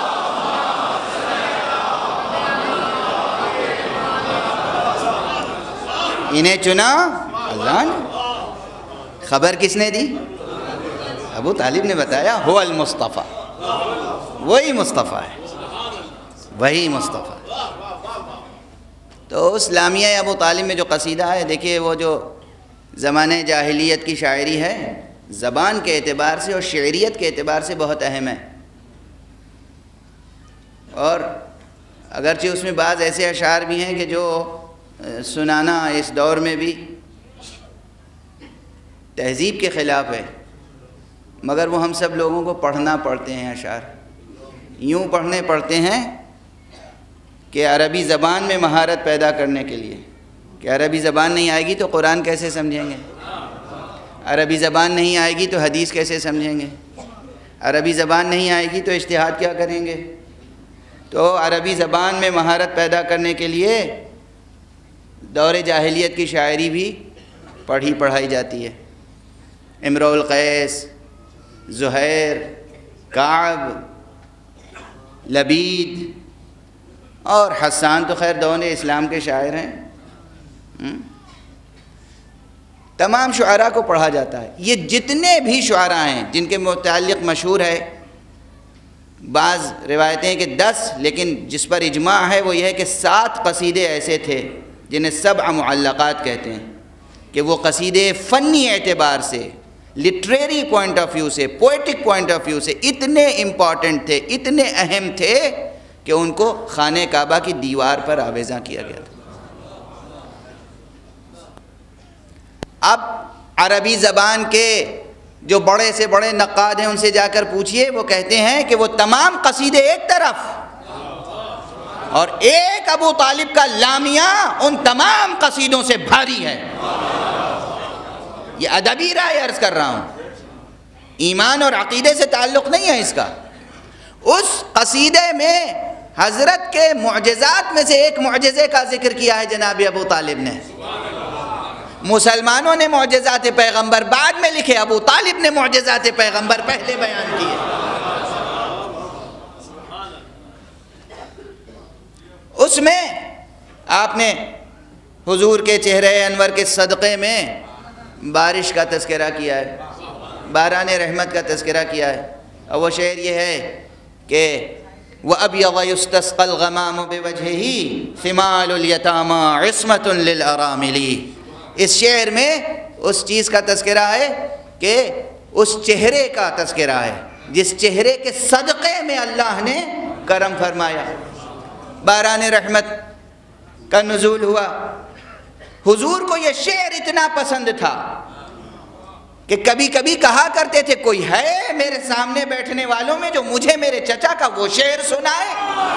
انہیں چنا اللہ نے، خبر کس نے دی؟ ابو طالب نے بتایا. هو المصطفیٰ، وہی مصطفیٰ ہے، وہی مصطفیٰ. تو اس لامیہ ابو طالب میں جو قصیدہ ہے، دیکھیے وہ جو زمانہ جاہلیت کی شاعری ہے، زبان کے اعتبار سے اور شعریت کے اعتبار سے بہت اہم ہے. اور اگرچہ اس میں بعض ایسے اشعار بھی ہیں کہ جو سنانا اس دور میں بھی تہذیب کے خلاف ہے، مگر وہ ہم سب لوگوں کو پڑھنا پڑتے ہیں اشعار، یوں پڑھنے پڑتے ہیں کہ عربی زبان میں مہارت پیدا کرنے کے لیے، کہ عربی زبان نہیں آئے گی تو قرآن کیسے سمجھیں گے، عربی زبان نہیں آئے گی تو حدیث کیسے سمجھیں گے، عربی زبان نہیں آئے گی تو اجتہاد کیا کریں گے۔ تو عربی زبان میں مہارت پیدا کرنے کے لیے دور جاہلیت کی شاعری بھی پڑھائی جاتی ہے۔ امرؤ القیس، زہیر، کعب، لبید اور حسان تو خیر دور اسلام کے شاعر ہیں۔ تمام شعراء کو پڑھا جاتا ہے۔ یہ جتنے بھی شعراء ہیں جن کے متعلق مشہور ہے، بعض روایتیں ہیں کہ 10، لیکن جس پر اجماع ہے وہ یہ ہے کہ 7 قصیدے ایسے تھے جنہیں 7 معلقات کہتے ہیں، کہ وہ قصیدے فنی اعتبار سے، لٹریری پوائنٹ آف ویو سے، پوئٹک پوائنٹ آف ویو سے اتنے امپورٹنٹ تھے، اتنے اہم تھے کہ ان کو خانہ کعبہ کی دیوار پر آویزاں کیا گیا تھا۔ اب عربی زبان کے جو بڑے سے بڑے نقاد ہیں ان سے جا کر پوچھئے، وہ کہتے ہیں کہ وہ تمام قصیدے ایک طرف اور ایک ابو طالب کا لامیہ ان تمام قصیدوں سے بھاری ہے۔ یہ ادبی رائے عرض کر رہا ہوں، ایمان اور عقیدے سے تعلق نہیں ہے اس کا۔ اس قصیدے میں حضرت کے معجزات میں سے ایک معجزے کا ذکر کیا ہے جناب ابو طالب نے۔ مسلمانوں نے معجزات پیغمبر بعد میں لکھے، ابو طالب نے معجزات پیغمبر پہلے بیان کیے۔ اس میں آپ نے حضور کے چہرے انور کے صدقے میں بارش کا تذکرہ کیا ہے، باران رحمت کا تذکرہ کیا ہے، اور وہ شعر یہ ہے کہ وَأَبْيَضَ يُسْتَسْقَى الْغَمَامُ بِوَجْهِهِ ثِمَالُ الْيَتَامَى عِصْمَةٌ لِلْأَرَامِلِ۔ اس شعر میں اس چیز کا تذکرہ ہے کہ اس چہرے کا تذکرہ ہے جس چہرے کے صدقے میں اللہ نے کرم فرمایا، باران رحمت کا نزول ہوا۔ حضور کو یہ شعر اتنا پسند تھا کہ کبھی کبھی کہا کرتے تھے کوئی ہے میرے سامنے بیٹھنے والوں میں جو مجھے میرے چچا کا وہ شعر سنائے۔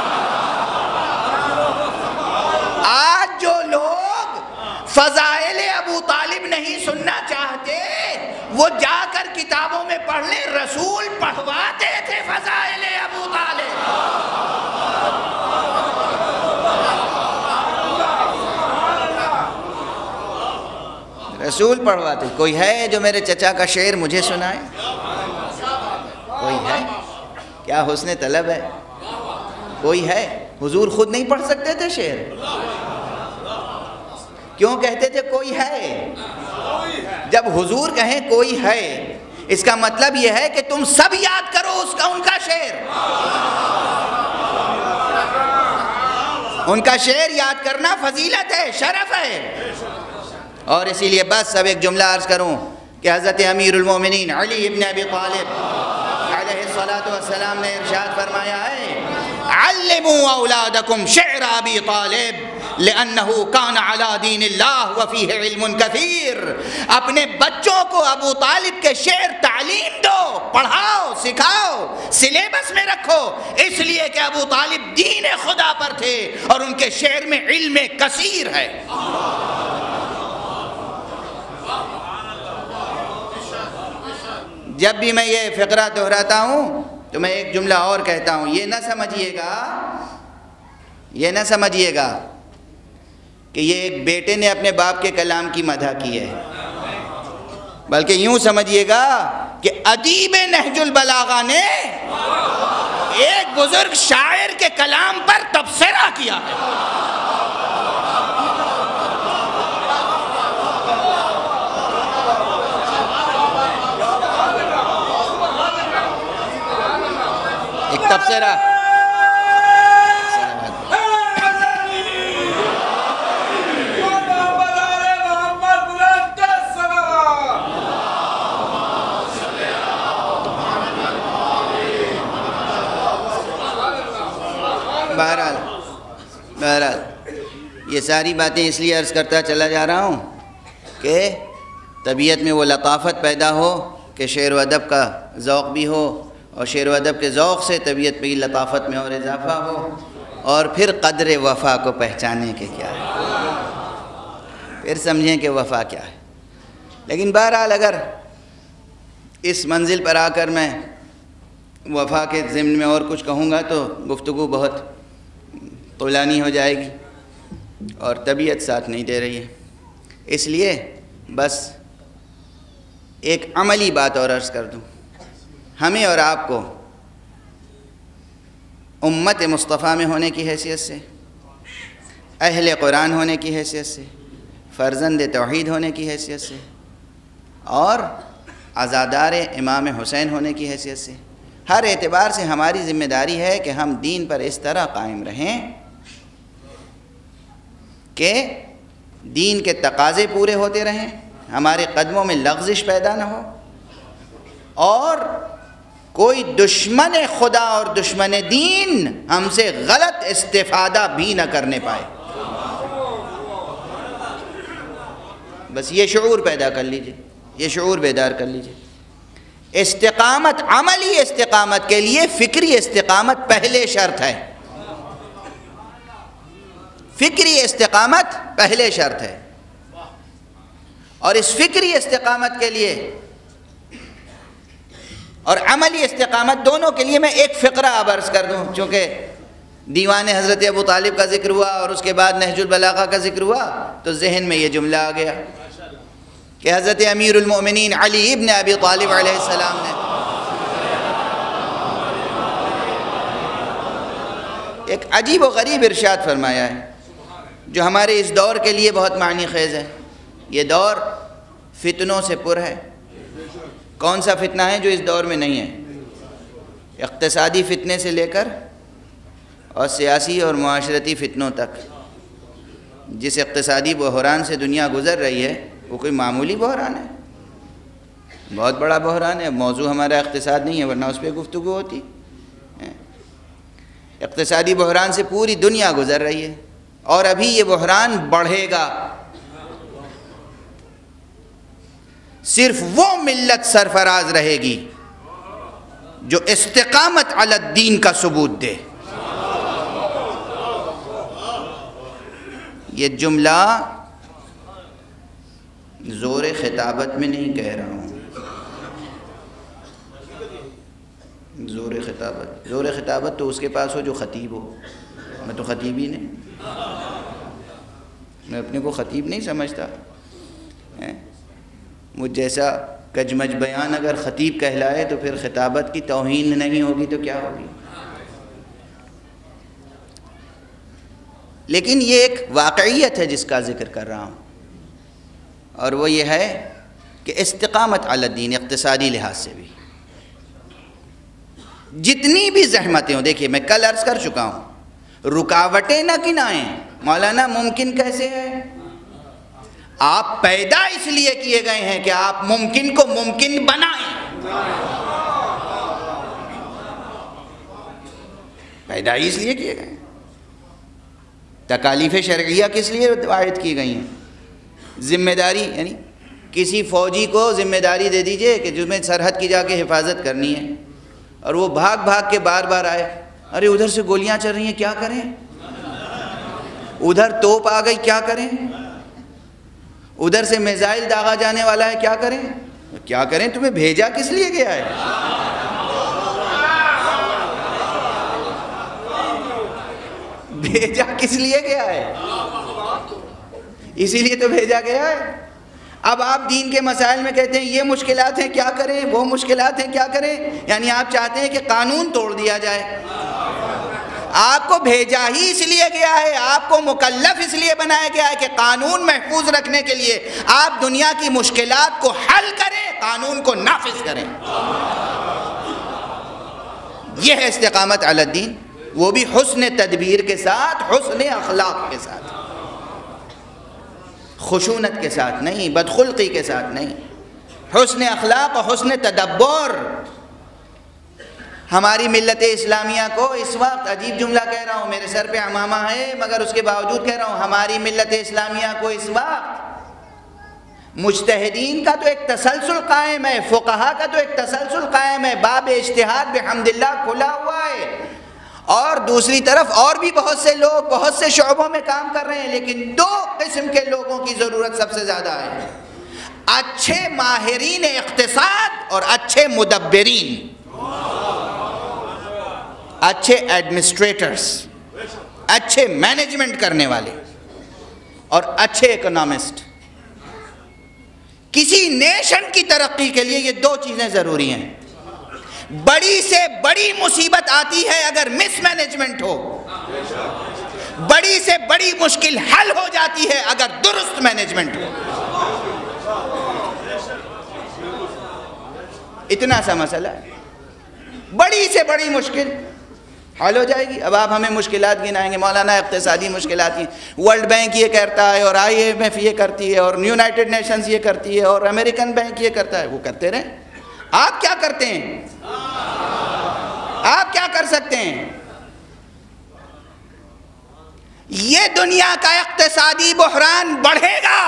آج جو لوگ فضائل ابو طالب نہیں سننا چاہتے وہ جا کر کتابوں میں پڑھ لیں، رسول پڑھواتے تھے فضائل ابو طالب۔ رسول پڑھواتے، کوئی ہے جو میرے چچا کا شعر مجھے سنائے؟ کوئی ہے؟ کیا حسن طلب ہے؟ کوئی ہے؟ حضور خود نہیں پڑھ سکتے تھے شعر؟ کیوں کہتے تھے کوئی ہے؟ جب حضور کہیں کوئی ہے، اس کا مطلب یہ ہے کہ تم سب یاد کرو ان کا شعر۔ ان کا شعر یاد کرنا فضیلت ہے، شرف ہے۔ اور اسی لیے بس اب ایک جملہ عرض کروں کہ حضرت امیر المومنین علی ابن ابی طالب علیہ السلام نے ارشاد فرمایا ہے علموا اولادکم شعر ابی طالب لأنه كان على دین اللہ وفیہ علم کثیر۔ اپنے بچوں کو ابو طالب کے شعر تعلیم دو، پڑھاؤ، سکھاؤ، سلیبس میں رکھو، اس لیے کہ ابو طالب دین خدا پر تھے اور ان کے شعر میں علم کثیر ہے۔ جب بھی میں یہ فقرہ دہراتا ہوں تو میں ایک جملہ اور کہتا ہوں، یہ نہ سمجھیے گا کہ یہ ایک بیٹے نے اپنے باپ کے کلام کی مدح کی ہے، بلکہ یوں سمجھیے گا کہ ادیب نہج البلاغہ نے ایک بزرگ شاعر کے کلام پر تبصرہ کیا ہے۔ ایک تبصرہ بہرحال یہ ساری باتیں اس لیے عرض کرتا چلا جا رہا ہوں کہ طبیعت میں وہ لطافت پیدا ہو کہ شعر و ادب کا ذوق بھی ہو، اور شعر و ادب کے ذوق سے طبیعت میں لطافت میں اور اضافہ ہو، اور پھر قدر وفا کو پہچانے کہ کیا ہے، پھر سمجھیں کہ وفا کیا ہے۔ لیکن بہرحال اگر اس منزل پر آ کر میں وفا کے ضمن میں اور کچھ کہوں گا تو گفتگو بہت طولانی ہو جائے گی اور طبیعت ساتھ نہیں دے رہی ہے، اس لیے بس ایک عملی بات اور عرض کر دوں۔ ہمیں اور آپ کو امت مصطفیٰ میں ہونے کی حیثیت سے، اہل قرآن ہونے کی حیثیت سے، فرزند توحید ہونے کی حیثیت سے، اور عزادار امام حسین ہونے کی حیثیت سے، ہر اعتبار سے ہماری ذمہ داری ہے کہ ہم دین پر اس طرح قائم رہیں کہ دین کے تقاضے پورے ہوتے رہیں، ہمارے قدموں میں لغزش پیدا نہ ہو، اور کوئی دشمن خدا اور دشمن دین ہم سے غلط استفادہ بھی نہ کرنے پائے۔ بس یہ شعور پیدا کر لیجئے، یہ شعور بیدار کر لیجئے۔ استقامت، عملی استقامت کے لیے فکری استقامت پہلے شرط ہے، فکری استقامت پہلے شرط ہے، اور اس فکری استقامت کے لیے اور عملی استقامت دونوں کے لیے میں ایک فقرہ اب عرض کر دوں، چونکہ دیوان حضرت ابو طالب کا ذکر ہوا اور اس کے بعد نہج البلاغہ کا ذکر ہوا تو ذہن میں یہ جملہ آ گیا کہ حضرت امیر المؤمنین علی ابن ابی طالب علیہ السلام نے ایک عجیب و غریب ارشاد فرمایا ہے جو ہمارے اس دور کے لیے بہت معنی خیز ہے۔ یہ دور فتنوں سے پر ہے۔ کون سا فتنہ ہے جو اس دور میں نہیں ہے؟ اقتصادی فتنے سے لے کر اور سیاسی اور معاشرتی فتنوں تک۔ جس اقتصادی بحران سے دنیا گزر رہی ہے وہ کوئی معمولی بحران ہے، بہت بڑا بحران ہے۔ موضوع ہمارا اقتصاد نہیں ہے ورنہ اس پہ گفتگو ہوتی۔ اقتصادی بحران سے پوری دنیا گزر رہی ہے اور ابھی یہ بحران بڑھے گا۔ صرف وہ ملت سرفراز رہے گی جو استقامت علی الدین کا ثبوت دے۔ یہ جملہ زور خطابت میں نہیں کہہ رہا ہوں، زور خطابت تو اس کے پاس ہو جو خطیب ہو، میں تو خطیب ہی نہیں، میں اپنے کو خطیب نہیں سمجھتا۔ مجھ جیسا کجمج بیان اگر خطیب کہلائے تو پھر خطابت کی توہین نہیں ہوگی تو کیا ہوگی؟ لیکن یہ ایک واقعیت ہے جس کا ذکر کر رہا ہوں، اور وہ یہ ہے کہ استقامت علی الدین اقتصادی لحاظ سے بھی جتنی بھی زحمتیں ہوں، دیکھیے میں کل عرض کر چکا ہوں، رکاوٹیں نہ گنائیں۔ مولانا ممکن کیسے ہے؟ آپ پیدا اس لیے کیے گئے ہیں کہ آپ ممکن کو ممکن بنائیں، پیدا اس لیے کیے گئے ہیں۔ تکالیف شرعیہ کس لیے عائد کی گئی ہیں؟ ذمہ داری، یعنی کسی فوجی کو ذمہ داری دے دیجئے کہ جس میں سرحد کی جا کے حفاظت کرنی ہے، اور وہ بھاگ بھاگ کے بار بار آئے، ارے ادھر سے گولیاں چل رہی ہیں کیا کریں، ادھر توپ آ گئی کیا کریں، ادھر سے میزائل داغا جانے والا ہے کیا کریں؟ کیا کریں؟ تمہیں بھیجا کس لیے گیا ہے؟ بھیجا کس لیے گیا ہے؟ اسی لیے تو بھیجا گیا ہے۔ اب آپ دین کے مسائل میں کہتے ہیں یہ مشکلات ہیں کیا کریں، وہ مشکلات ہیں کیا کریں، یعنی آپ چاہتے ہیں کہ قانون توڑ دیا جائے۔ آپ کو بھیجا ہی اس لیے گیا ہے، آپ کو مکلف اس لیے بنایا گیا ہے کہ قانون محفوظ رکھنے کے لیے آپ دنیا کی مشکلات کو حل کریں، قانون کو نافذ کریں۔ یہ ہے استقامت علی الدین، وہ بھی حسن تدبیر کے ساتھ، حسن اخلاق کے ساتھ، خشونت کے ساتھ نہیں، بدخلقی کے ساتھ نہیں، حسن اخلاق اور حسن تدبر، ہماری ملت اسلامیہ کو اس وقت عجیب جملہ کہہ رہا ہوں، میرے سر پہ عمامہ ہے مگر اس کے باوجود کہہ رہا ہوں، ہماری ملت اسلامیہ کو اس وقت مجتہدین کا تو ایک تسلسل قائم ہے، فقہا کا تو ایک تسلسل قائم ہے، باب اجتہاد بحمداللہ کھلا ہوا ہے، اور دوسری طرف اور بھی بہت سے لوگ بہت سے شعبوں میں کام کر رہے ہیں، لیکن دو قسم کے لوگوں کی ضرورت سب سے زیادہ ہے، اچھے ماہرین اقتصاد اور اچھے مدبرین، اچھے ایڈمنسٹریٹرز، اچھے مینجمنٹ کرنے والے اور اچھے اکنامسٹ۔ کسی نیشن کی ترقی کے لیے یہ دو چیزیں ضروری ہیں۔ بڑی سے بڑی مصیبت آتی ہے اگر مس مینجمنٹ ہو، بڑی سے بڑی مشکل حل ہو جاتی ہے اگر درست مینجمنٹ ہو۔ اتنا سا مسئلہ ہے، بڑی سے بڑی مشکل حل ہو جائے گی۔ اب آپ ہمیں مشکلات گنائیں گے، مولانا اقتصادی مشکلات کی، ورلڈ بینک یہ کرتا ہے اور IMF یہ کرتی ہے اور یونائٹڈ نیشنز یہ کرتی ہے اور امریکن بینک یہ کرتا ہے، وہ کرتے رہیں، آپ کیا کرتے ہیں؟ آپ کیا کر سکتے ہیں؟ یہ دنیا کا اقتصادی بحران بڑھے گا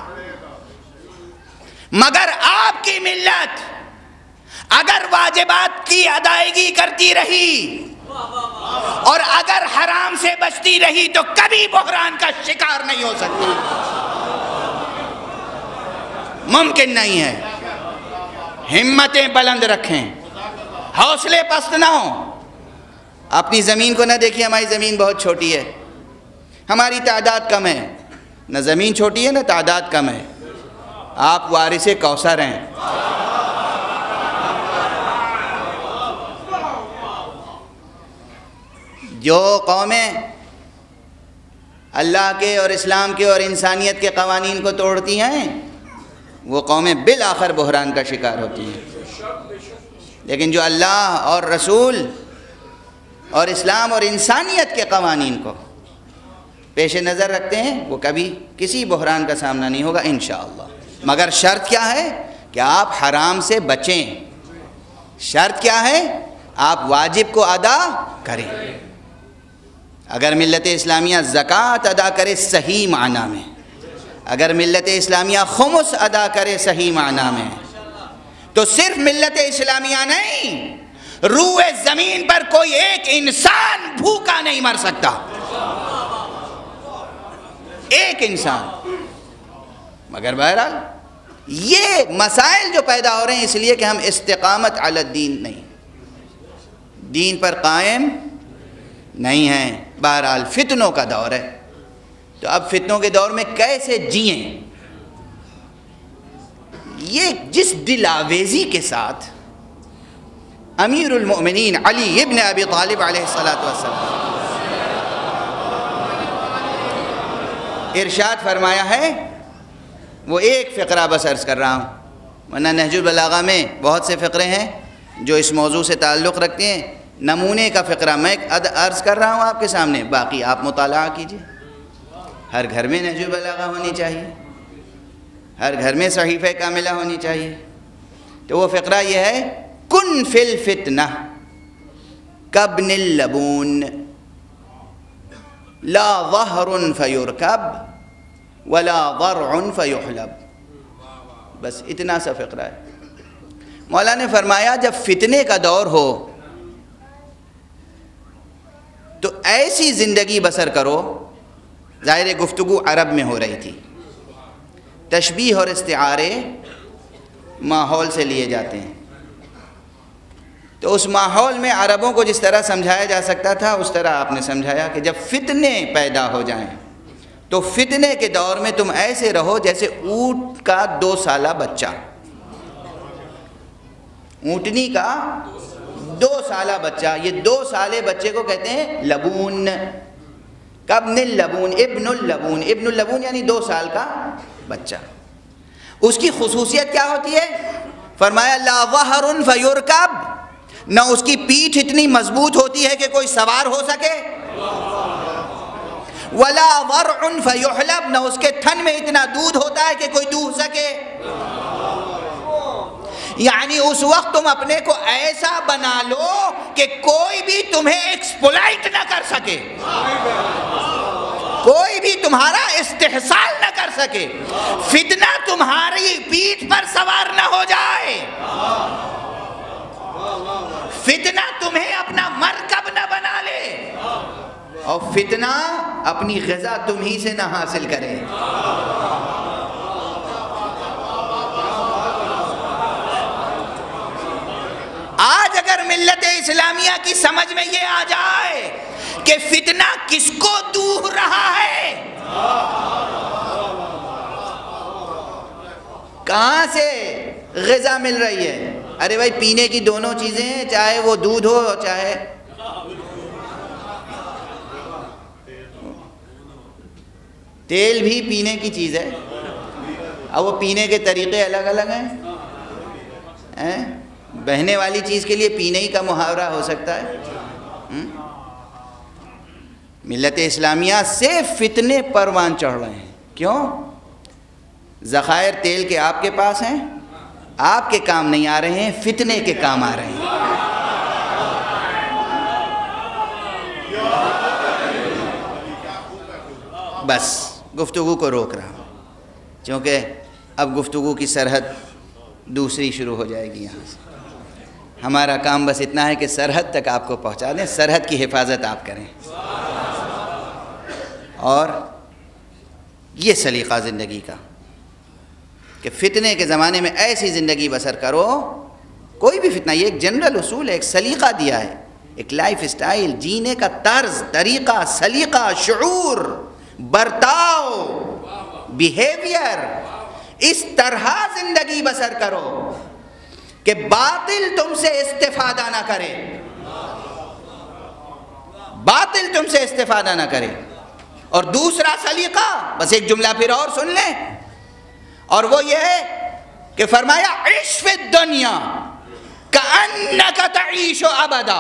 مگر آپ کی ملت اگر واجبات کی ادائیگی کرتی رہی اور اگر حرام سے بچتی رہی تو کبھی بحران کا شکار نہیں ہو سکتی، ممکن نہیں ہے۔ ہمتیں بلند رکھیں، حوصلے پست نہ ہوں۔ اپنی زمین کو نہ دیکھیں، ہماری زمین بہت چھوٹی ہے، ہماری تعداد کم ہے، نہ زمین چھوٹی ہے نہ تعداد کم ہے، آپ وارث کوثر ہیں۔ جو قومیں اللہ کے اور اسلام کے اور انسانیت کے قوانین کو توڑتی ہیں وہ قومیں بالآخر بحران کا شکار ہوتی ہیں، لیکن جو اللہ اور رسول اور اسلام اور انسانیت کے قوانین کو پیش نظر رکھتے ہیں وہ کبھی کسی بحران کا سامنا نہیں ہوگا انشاءاللہ۔ مگر شرط کیا ہے کہ آپ حرام سے بچیں، شرط کیا ہے؟ آپ واجب کو ادا کریں۔ اگر ملت اسلامیہ زکوٰۃ ادا کرے صحیح معنی میں، اگر ملت اسلامیہ خمس ادا کرے صحیح معنی میں، تو صرف ملت اسلامیہ نہیں، روئے زمین پر کوئی ایک انسان بھوکا نہیں مر سکتا، ایک انسان۔ مگر بہرحال یہ مسائل جو پیدا ہو رہے ہیں اس لیے کہ ہم استقامت علی الدین نہیں، دین پر قائم نہیں ہیں۔ بہرحال فتنوں کا دور ہے، تو اب فتنوں کے دور میں کیسے جئیں؟ یہ جس دل آویزی کے ساتھ امیر المؤمنین علی ابن ابی طالب علیہ السلام ارشاد فرمایا ہے، وہ ایک فقرہ بس عرض کر رہا ہوں، ورنہ نہج البلاغہ میں بہت سے فقرے ہیں جو اس موضوع سے تعلق رکھتے ہیں۔ نمونے کا فقرہ میں عرض کر رہا ہوں آپ کے سامنے، باقی آپ مطالعہ کیجئے۔ ہر گھر میں نہج البلاغہ ہونی چاہیے، ہر گھر میں صحیفہ کاملہ ہونی چاہیے۔ تو وہ فقرہ یہ ہے، کن فی الفتنہ کابن اللبون لا ظہر فیرکب ولا ضرع فیحلب۔ بس اتنا سا فقرہ ہے۔ مولا نے فرمایا جب فتنے کا دور ہو تو ایسی زندگی بسر کرو، ظاہر گفتگو عرب میں ہو رہی تھی، تشبیہ اور استعارے ماحول سے لیے جاتے ہیں، تو اس ماحول میں عربوں کو جس طرح سمجھایا جا سکتا تھا اس طرح آپ نے سمجھایا کہ جب فتنے پیدا ہو جائیں تو فتنے کے دور میں تم ایسے رہو جیسے اونٹ کا 2 سالہ بچہ، اونٹنی کا 2 سالہ بچہ، یہ 2 سالے بچے کو کہتے ہیں لبون، کابن اللبون، ابن اللبون، ابن اللبون یعنی 2 سال کا بچہ۔ اس کی خصوصیت کیا ہوتی ہے؟ فرمایا لا ظہر فیرکب، نہ اس کی پیٹھ اتنی مضبوط ہوتی ہے کہ کوئی سوار ہو سکے، ولا ضرع فیحلب، نہ اس کے تھن میں اتنا دودھ ہوتا ہے کہ کوئی دوہ سکے۔ یعنی اس وقت تم اپنے کو ایسا بنا لو کہ کوئی بھی تمہیں ایکسپلائٹ نہ کر سکے، کوئی بھی تمہارا استحصال نہ کر سکے، فتنہ تمہاری پیٹھ پر سوار نہ ہو جائے، فتنہ تمہیں اپنا مرکب نہ بنا لے، اور فتنہ اپنی غذا تم ہی سے نہ حاصل کرے۔ آج اگر ملت اسلامیہ کی سمجھ میں یہ آ جائے کہ فتنہ کس کو دوہ رہا ہے، کہاں سے غذا مل رہی ہے؟ ارے بھائی پینے کی دونوں چیزیں ہیں، چاہے وہ دودھ ہو چاہے تیل بھی پینے کی چیز ہے، اب وہ پینے کے طریقے الگ الگ ہیں۔ بہنے والی چیز کے لیے پینے ہی کا محاورہ ہو سکتا ہے۔ ملت اسلامیہ سے فتنے پروان چڑھ رہے ہیں، کیوں؟ ذخائر تیل کے آپ کے پاس ہیں، آپ کے کام نہیں آ رہے ہیں، فتنے کے کام آ رہے ہیں۔ بس گفتگو کو روک رہا ہوں، کیونکہ اب گفتگو کی سرحد دوسری شروع ہو جائے گی یہاں سے۔ ہمارا کام بس اتنا ہے کہ سرحد تک آپ کو پہنچا دیں، سرحد کی حفاظت آپ کریں، اور یہ سلیقہ زندگی کا کہ فتنے کے زمانے میں ایسی زندگی بسر کرو، کوئی بھی فتنہ، یہ ایک جنرل اصول ہے، ایک سلیقہ دیا ہے، ایک لائف سٹائل، جینے کا طرز، طریقہ، سلیقہ، شعور، برتاؤ، بیہیویئر، اس طرح زندگی بسر کرو کہ باطل تم سے استفادہ نہ کرے، باطل تم سے استفادہ نہ کرے۔ اور دوسرا سلیقہ، بس ایک جملہ پھر اور سن لیں، اور وہ یہ ہے کہ فرمایا عش فی الدنیا کأنک تعیش ابدا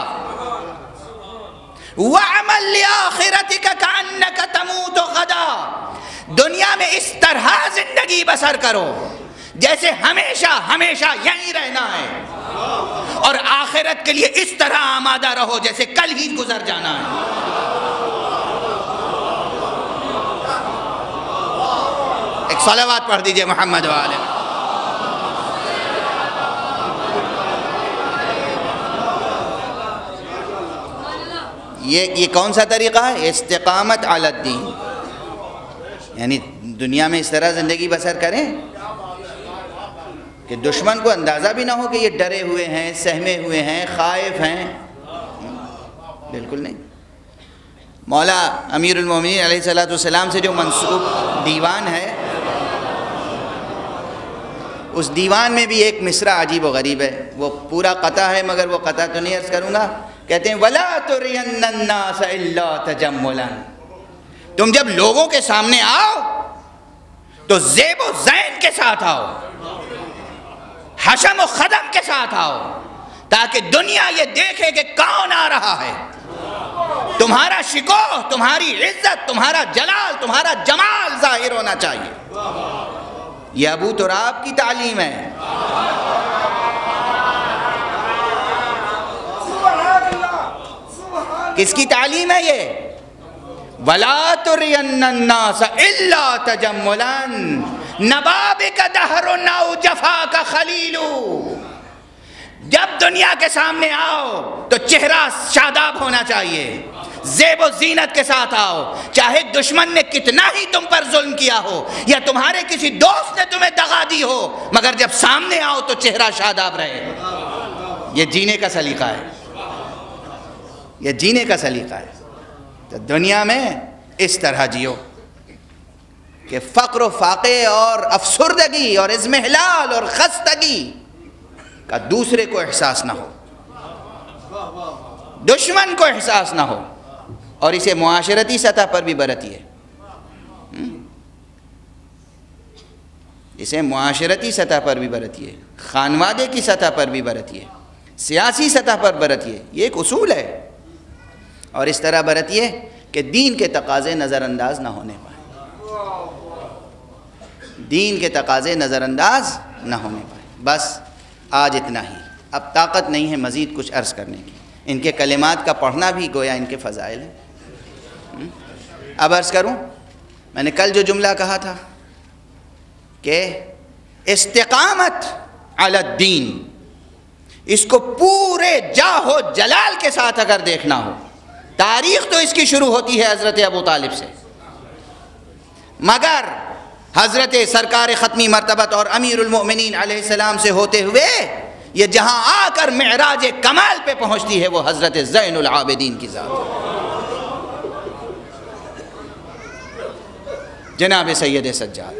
وعمل لآخرتک کأنک تموت غدا۔ دنیا میں اس طرح زندگی بسر کرو جیسے ہمیشہ ہمیشہ یہیں رہنا ہے، اور آخرت کے لیے اس طرح آمادہ رہو جیسے کل ہی گزر جانا ہے۔ ایک صلوات پڑھ دیجئے محمد وآلہ۔ یہ کون سا طریقہ ہے؟ استقامت علی الدین، یعنی دنیا میں اس طرح زندگی بسر کریں کہ دشمن کو اندازہ بھی نہ ہو کہ یہ ڈرے ہوئے ہیں، سہمے ہوئے ہیں، خائف ہیں، بالکل نہیں۔ مولا امیر المومنین علیہ السلام سے جو منسوب دیوان ہے، اس دیوان میں بھی ایک مصرع عجیب و غریب ہے، وہ پورا قطع ہے مگر وہ قطع تو نہیں عرض کروں گا۔ کہتے ہیں وَلَا تُرِيَنَّ النَّاسَ إِلَّا تَجَمُّلًا، تم جب لوگوں کے سامنے آؤ تو زیب و زین کے ساتھ آؤ، حشم و خدم کے ساتھ آؤ، تاکہ دنیا یہ دیکھے کہ کون آ رہا ہے۔ تمہارا شکوہ، تمہاری عزت، تمہارا جلال، تمہارا جمال ظاہر ہونا چاہیے۔ یہ ابو تراب کی تعلیم ہے۔ کس کی تعلیم ہے یہ؟ وَلَا تُرِيَنَّ النَّاسَ إِلَّا تَجَمُّلًا نَبَابِكَ دَهْرٌ أَوْ جَفَاكَ خَلِيلُ۔ جب دنیا کے سامنے آؤ تو چہرہ شاداب ہونا چاہیے، زیب و زینت کے ساتھ آؤ، چاہے دشمن نے کتنا ہی تم پر ظلم کیا ہو یا تمہارے کسی دوست نے تمہیں دغا دی ہو، مگر جب سامنے آؤ تو چہرہ شاداب رہے۔ یہ جینے کا سلیقہ ہے، یہ جینے کا سلیقہ ہے۔ تو دنیا میں اس طرح جیو کہ فقر و فاقے اور افسردگی اور اضمحلال اور خستگی کا دوسرے کو احساس نہ ہو، دشمن کو احساس نہ ہو، اور اسے معاشرتی سطح پر بھی برتیے، اسے معاشرتی سطح پر بھی برتیے، خانوادے کی سطح پر بھی برتیے، سیاسی سطح پر برتیے۔ یہ ایک اصول ہے، اور اس طرح برتیے کہ دین کے تقاضے نظر انداز نہ ہونے پائیں، دین کے تقاضے نظر انداز نہ ہونے پائیں۔ بس آج اتنا ہی، اب طاقت نہیں ہے مزید کچھ عرض کرنے کی، ان کے کلمات کا پڑھنا بھی گویا ان کے فضائل ہیں۔ اب عرض کروں، میں نے کل جو جملہ کہا تھا کہ استقامت علی الدین، اس کو پورے جاہ و جلال کے ساتھ اگر دیکھنا ہو، تاریخ تو اس کی شروع ہوتی ہے حضرت ابو طالب سے، مگر حضرت سرکار ختمی مرتبت اور امیر المؤمنین علیہ السلام سے ہوتے ہوئے یہ جہاں آ کر معراج کمال پہ پہنچتی ہے وہ حضرت زین العابدین کی ذات ہے، جناب سید سجاد۔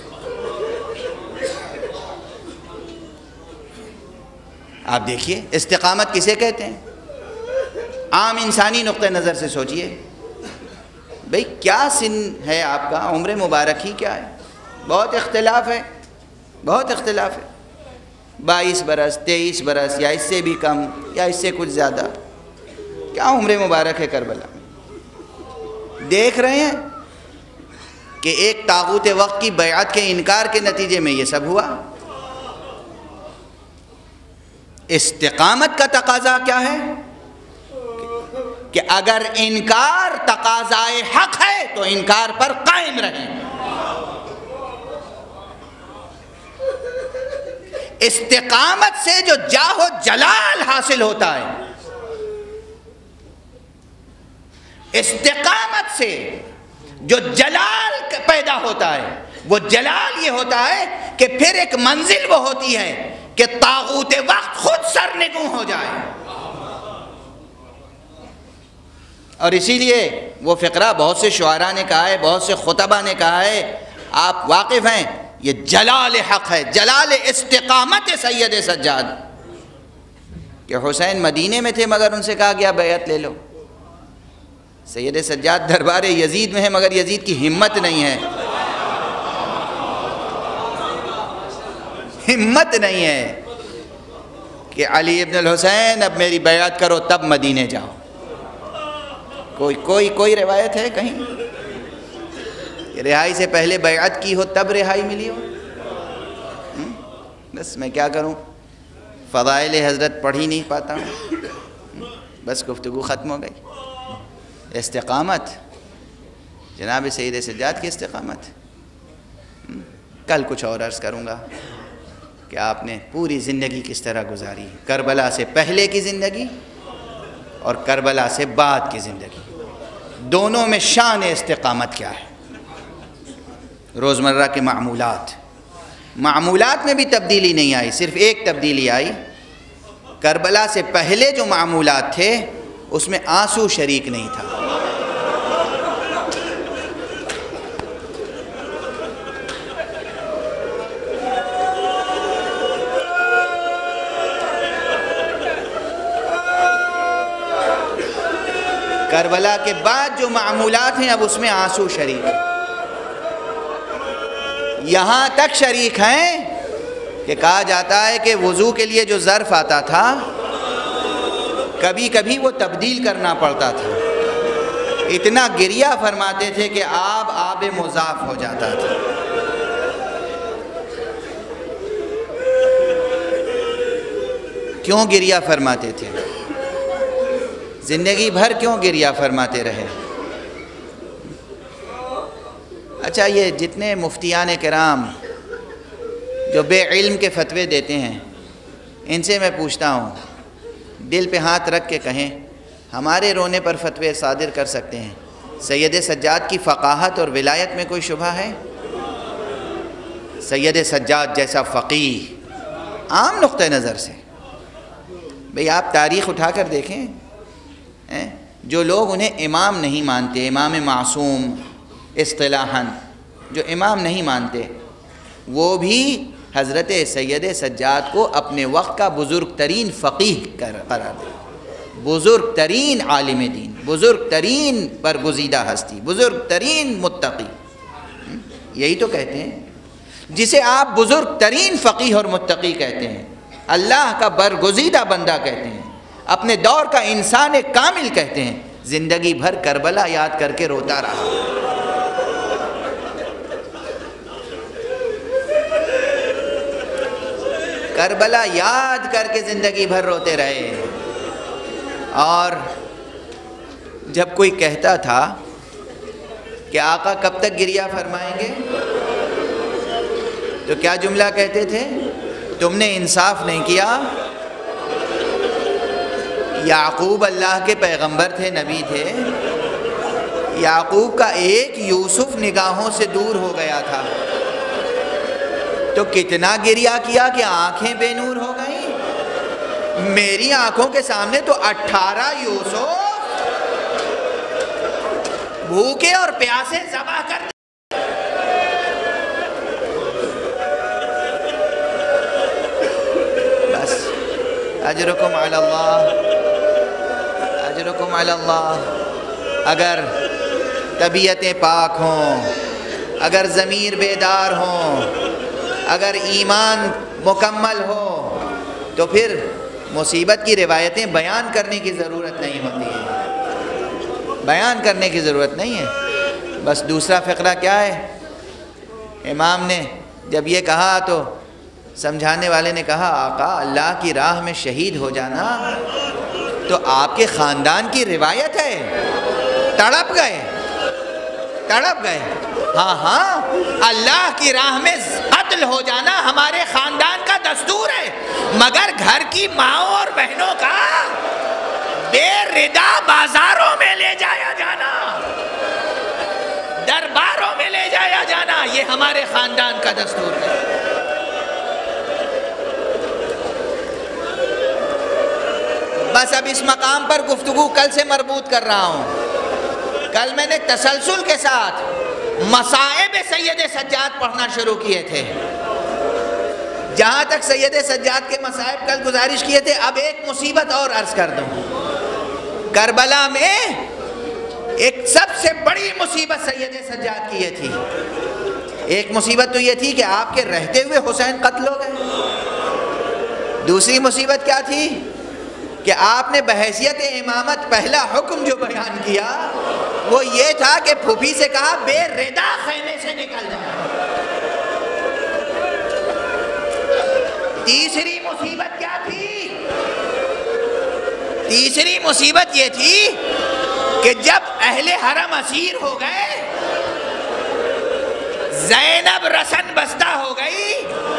آپ دیکھیے استقامت کسے کہتے ہیں؟ عام انسانی نقطہ نظر سے سوچئے، بھئی کیا سن ہے آپ کا، عمر مبارک ہی کیا ہے؟ بہت اختلاف ہے، بہت اختلاف ہے، 22 برس 23 برس یا اس سے بھی کم یا اس سے کچھ زیادہ، کیا عمر مبارک ہے کربلا میں؟ دیکھ رہے ہیں کہ ایک طاغوت وقت کی بیعت کے انکار کے نتیجے میں یہ سب ہوا۔ استقامت کا تقاضا کیا ہے کہ اگر انکار تقاضائے حق ہے تو انکار پر قائم رہیں۔ استقامت سے جو جاہ و جلال حاصل ہوتا ہے، استقامت سے جو جلال پیدا ہوتا ہے، وہ جلال یہ ہوتا ہے کہ پھر ایک منزل وہ ہوتی ہے کہ طاغوت وقت خود سرنگوں ہو جائے۔ اور اسی لیے وہ فقرہ بہت سے شعراء نے کہا ہے، بہت سے خطبہ نے کہا ہے، آپ واقف ہیں، یہ جلال حق ہے، جلال استقامت سید سجاد، کہ حسین مدینے میں تھے مگر ان سے کہا گیا بیعت لے لو، سید سجاد دربار یزید میں ہے مگر یزید کی ہمت نہیں ہے، ہمت نہیں ہے کہ علی ابن الحسین اب میری بیعت کرو تب مدینے جاؤ۔ کوئی روایت ہے کہیں کہ رہائی سے پہلے بیعت کی ہو تب رہائی ملی ہو؟ بس میں کیا کروں، فضائل حضرت پڑھ ہی نہیں پاتا ہوں، بس گفتگو ختم ہو گئی۔ استقامت، جناب سید سجاد کی استقامت، کل کچھ اور عرض کروں گا کہ آپ نے پوری زندگی کس طرح گزاری، کربلا سے پہلے کی زندگی اور کربلا سے بعد کی زندگی، دونوں میں شان استقامت کیا ہے۔ روزمرہ کے معمولات میں بھی تبدیلی نہیں آئی، صرف ایک تبدیلی آئی، کربلا سے پہلے جو معمولات تھے اس میں آنسو شریک نہیں تھا۔ کربلا کے بعد جو معمولات ہیں اب اس میں آنسو شریک ہیں، یہاں تک شریک ہیں کہ کہا جاتا ہے کہ وضو کے لیے جو ظرف آتا تھا کبھی کبھی وہ تبدیل کرنا پڑتا تھا، اتنا گریہ فرماتے تھے کہ آب مضاف ہو جاتا تھا۔ کیوں گریہ فرماتے تھے؟ زندگی بھر کیوں گریہ فرماتے رہے؟ اچھا، یہ جتنے مفتیان کرام جو بے علم کے فتوے دیتے ہیں، ان سے میں پوچھتا ہوں، دل پہ ہاتھ رکھ کے کہیں، ہمارے رونے پر فتوے صادر کر سکتے ہیں، سید سجاد کی فقاہت اور ولایت میں کوئی شبہ ہے؟ سید سجاد جیسا فقیہ، عام نقطہ نظر سے، بھئی آپ تاریخ اٹھا کر دیکھیں، جو لوگ انہیں امام نہیں مانتے، امام معصوم اصطلاحاً جو امام نہیں مانتے، وہ بھی حضرت سید سجاد کو اپنے وقت کا بزرگ ترین فقیہ قرار دے، بزرگ ترین عالم دین، بزرگ ترین برگزیدہ ہستی، بزرگ ترین متقی، یہی تو کہتے ہیں جسے آپ بزرگ ترین فقیہ اور متقی کہتے ہیں، اللہ کا برگزیدہ بندہ کہتے ہیں، اپنے دور کا انسان کامل کہتے ہیں، زندگی بھر کربلا یاد کر کے روتا رہا۔ کربلا یاد کر کے زندگی بھر روتے رہے. اور جب کوئی کہتا تھا کہ آقا کب تک گریہ فرمائیں گے تو کیا جملہ کہتے تھے؟ تم نے انصاف نہیں کیا. یعقوب اللہ کے پیغمبر تھے، نبی تھے. یعقوب کا ایک یوسف نگاہوں سے دور ہو گیا تھا تو کتنا گریہ کیا کہ آنکھیں بے نور ہو گئیں. میری آنکھوں کے سامنے تو 18 یوسف بھوکے اور پیاسے ذبح کر دے. بس اجرکم علی اللہ، اجرکم علی اللہ. اگر طبیعتیں پاک ہوں، اگر ضمیر بیدار ہوں، اگر ایمان مکمل ہو تو پھر مصیبت کی روایتیں بیان کرنے کی ضرورت نہیں ہوتی ہے، بیان کرنے کی ضرورت نہیں ہے. بس دوسرا فقرہ کیا ہے؟ امام نے جب یہ کہا تو سمجھانے والے نے کہا آقا اللہ کی راہ میں شہید ہو جانا تو آپ کے خاندان کی روایت ہے. تڑپ گئے، تڑپ گئے. ہاں ہاں، اللہ کی راہ میں قتل ہو جانا ہمارے خاندان کا دستور ہے، مگر گھر کی ماؤں اور بہنوں کا بے ردا بازاروں میں لے جایا جانا، درباروں میں لے جایا جانا، یہ ہمارے خاندان کا دستور ہے. بس اب اس مقام پر گفتگو کل سے مربوط کر رہا ہوں. کل میں نے تسلسل کے ساتھ مصائب سید سجاد پڑھنا شروع کیے تھے. جہاں تک سید سجاد کے مصائب کل گزارش کیے تھے، اب ایک مصیبت اور عرض کر دوں. کربلا میں ایک سب سے بڑی مصیبت سید سجاد کی یہ تھی. ایک مصیبت تو یہ تھی کہ آپ کے رہتے ہوئے حسین قتل ہو گئے. دوسری مصیبت کیا تھی کہ آپ نے بحیثیت امامت پہلا حکم جو بیان کیا وہ یہ تھا کہ پھوپھی سے کہا بے ردا خیمے سے نکل جائے. تیسری مصیبت کیا تھی؟ تیسری مصیبت یہ تھی کہ جب اہل حرم اسیر ہو گئے، زینب رسن بستہ ہو گئی،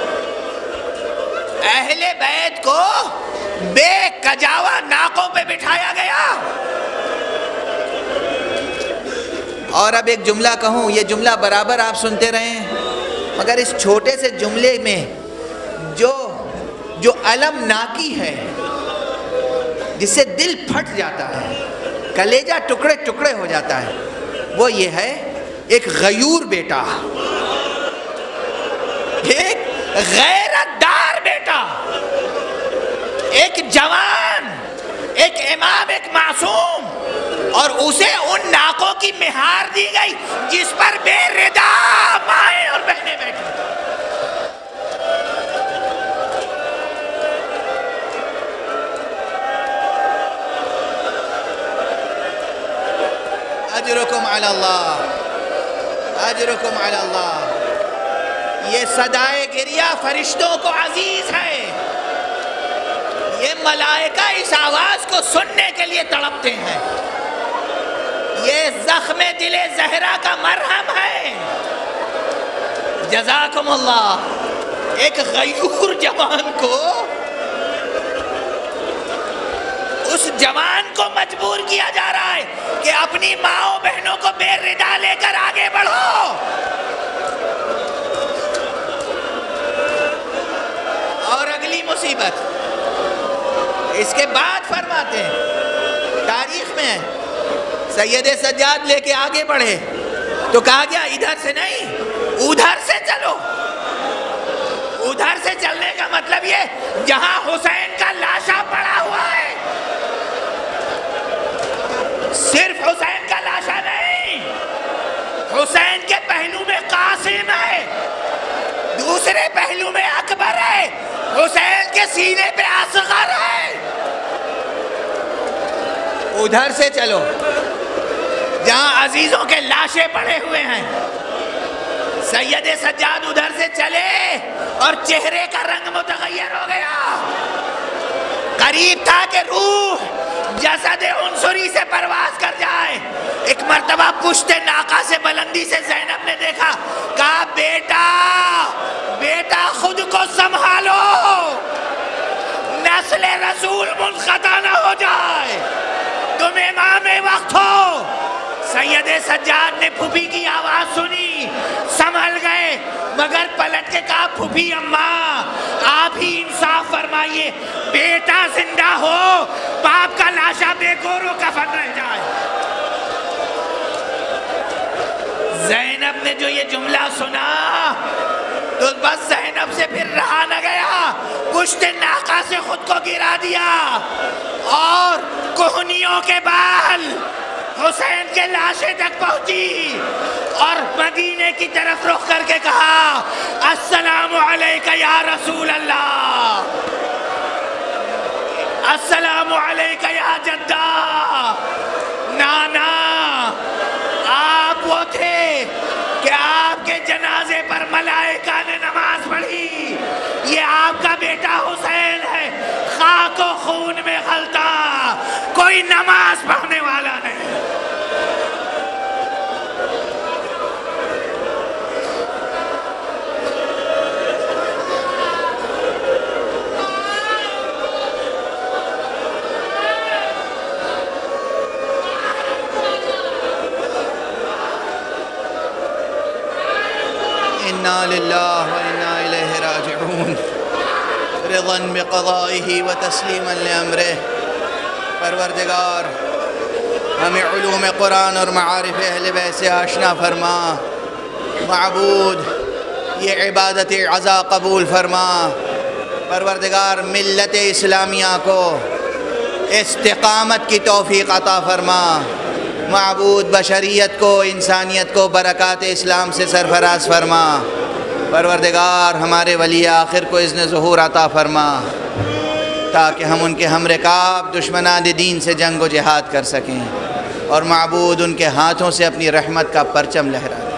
اہل بیت کو بے کجاوا ناکوں پہ بٹھایا گیا. اور اب ایک جملہ کہوں، یہ جملہ برابر آپ سنتے رہیں، مگر اس چھوٹے سے جملے میں جو علم ناکی ہے، جس سے دل پھٹ جاتا ہے، کلیجہ ٹکڑے ٹکڑے ہو جاتا ہے، وہ یہ ہے ایک غیور بیٹا، ایک غیرت دار بیٹا، ایک جوان، ایک امام، ایک معصوم، اور اسے ان ناکوں کی مہار دی گئی جس پر بے ردا مائیں اور بہنیں بیٹھی. اجرکم علی اللہ، اجرکم علی اللہ. یہ صدائے گریہ فرشتوں کو عزیز ہے. یہ ملائکہ اس آواز کو سننے کے لیے تڑپتے ہیں. یہ زخم دل زہرا کا مرہم ہے. جزاکم اللہ. ایک غیور جوان کو، اس جوان کو مجبور کیا جا رہا ہے کہ اپنی ماں بہنوں کو بے ردا لے کر آگے بڑھو. اور اگلی مصیبت اس کے بعد فرماتے ہیں، تاریخ میں سید سجاد لے کے آگے بڑھے تو کہا گیا ادھر سے نہیں، ادھر سے چلو. ادھر سے چلنے کا مطلب یہ جہاں حسین کا لاشا پڑا ہوا ہے، صرف حسین کا لاشا نہیں، حسین کے پہلو میں قاسم ہے، دوسرے پہلو میں اکبر ہے، حسین کے سینے پہ اصغر ہے. ادھر سے چلو جہاں عزیزوں کے لاشیں پڑے ہوئے ہیں. سید سجاد ادھر سے چلے اور چہرے کا رنگ متغیر ہو گیا. قریب تھا کہ روح جسد عنصری سے پرواز کر جائے. ایک مرتبہ پشت ناقہ سے بلندی سے زینب نے دیکھا، کہا بیٹا بیٹا خود کو سنبھالو، نسل رسول منقطع نہ ہو جائے، تم امام وقت ہو. سید سجاد نے پھوپھی کی آواز سنی، سنبھل گئے، مگر پلٹ کے کہا پھوپھی اماں آپ ہی انصاف فرمائیے، بیٹا زندہ ہو، باپ کا لاشا بے گور و کفن رہ جائے. زینب نے جو یہ جملہ سنا تو بس زینب سے پھر رہا نہ گیا، پشت ناقہ سے خود کو گرا دیا اور کوہنیوں کے بال حسین کے لاشے تک پہنچی اور مدینے کی طرف رخ کر کے کہا السلام علیکہ یا رسول اللہ، السلام علیکہ یا جدہ. نانا آپ وہ تھے کہ آپ کے جنازے پر ملائکہ نے نماز پڑھی، یہ آپ کا بیٹا حسین ہے، خاک و خون میں غلطہ، کوئی نماز پڑھنے والا نہیں. انا للہ و انا الیہ راجعون. رضا بقضائہ و تسلیما لامرہ. پروردگار ہمیں علوم قرآن اور معارف اہل بیت سے آشنا فرما. معبود یہ عبادت عزا قبول فرما. پروردگار ملت اسلامیہ کو استقامت کی توفیق عطا فرما. معبود بشریت کو، انسانیت کو برکات اسلام سے سرفراز فرما. پروردگار ہمارے ولی آخر کو اذن ظہور عطا فرما تاکہ ہم ان کے ہم رکاب دشمنان دین سے جنگ و جہاد کر سکیں، اور معبود ان کے ہاتھوں سے اپنی رحمت کا پرچم لہرا.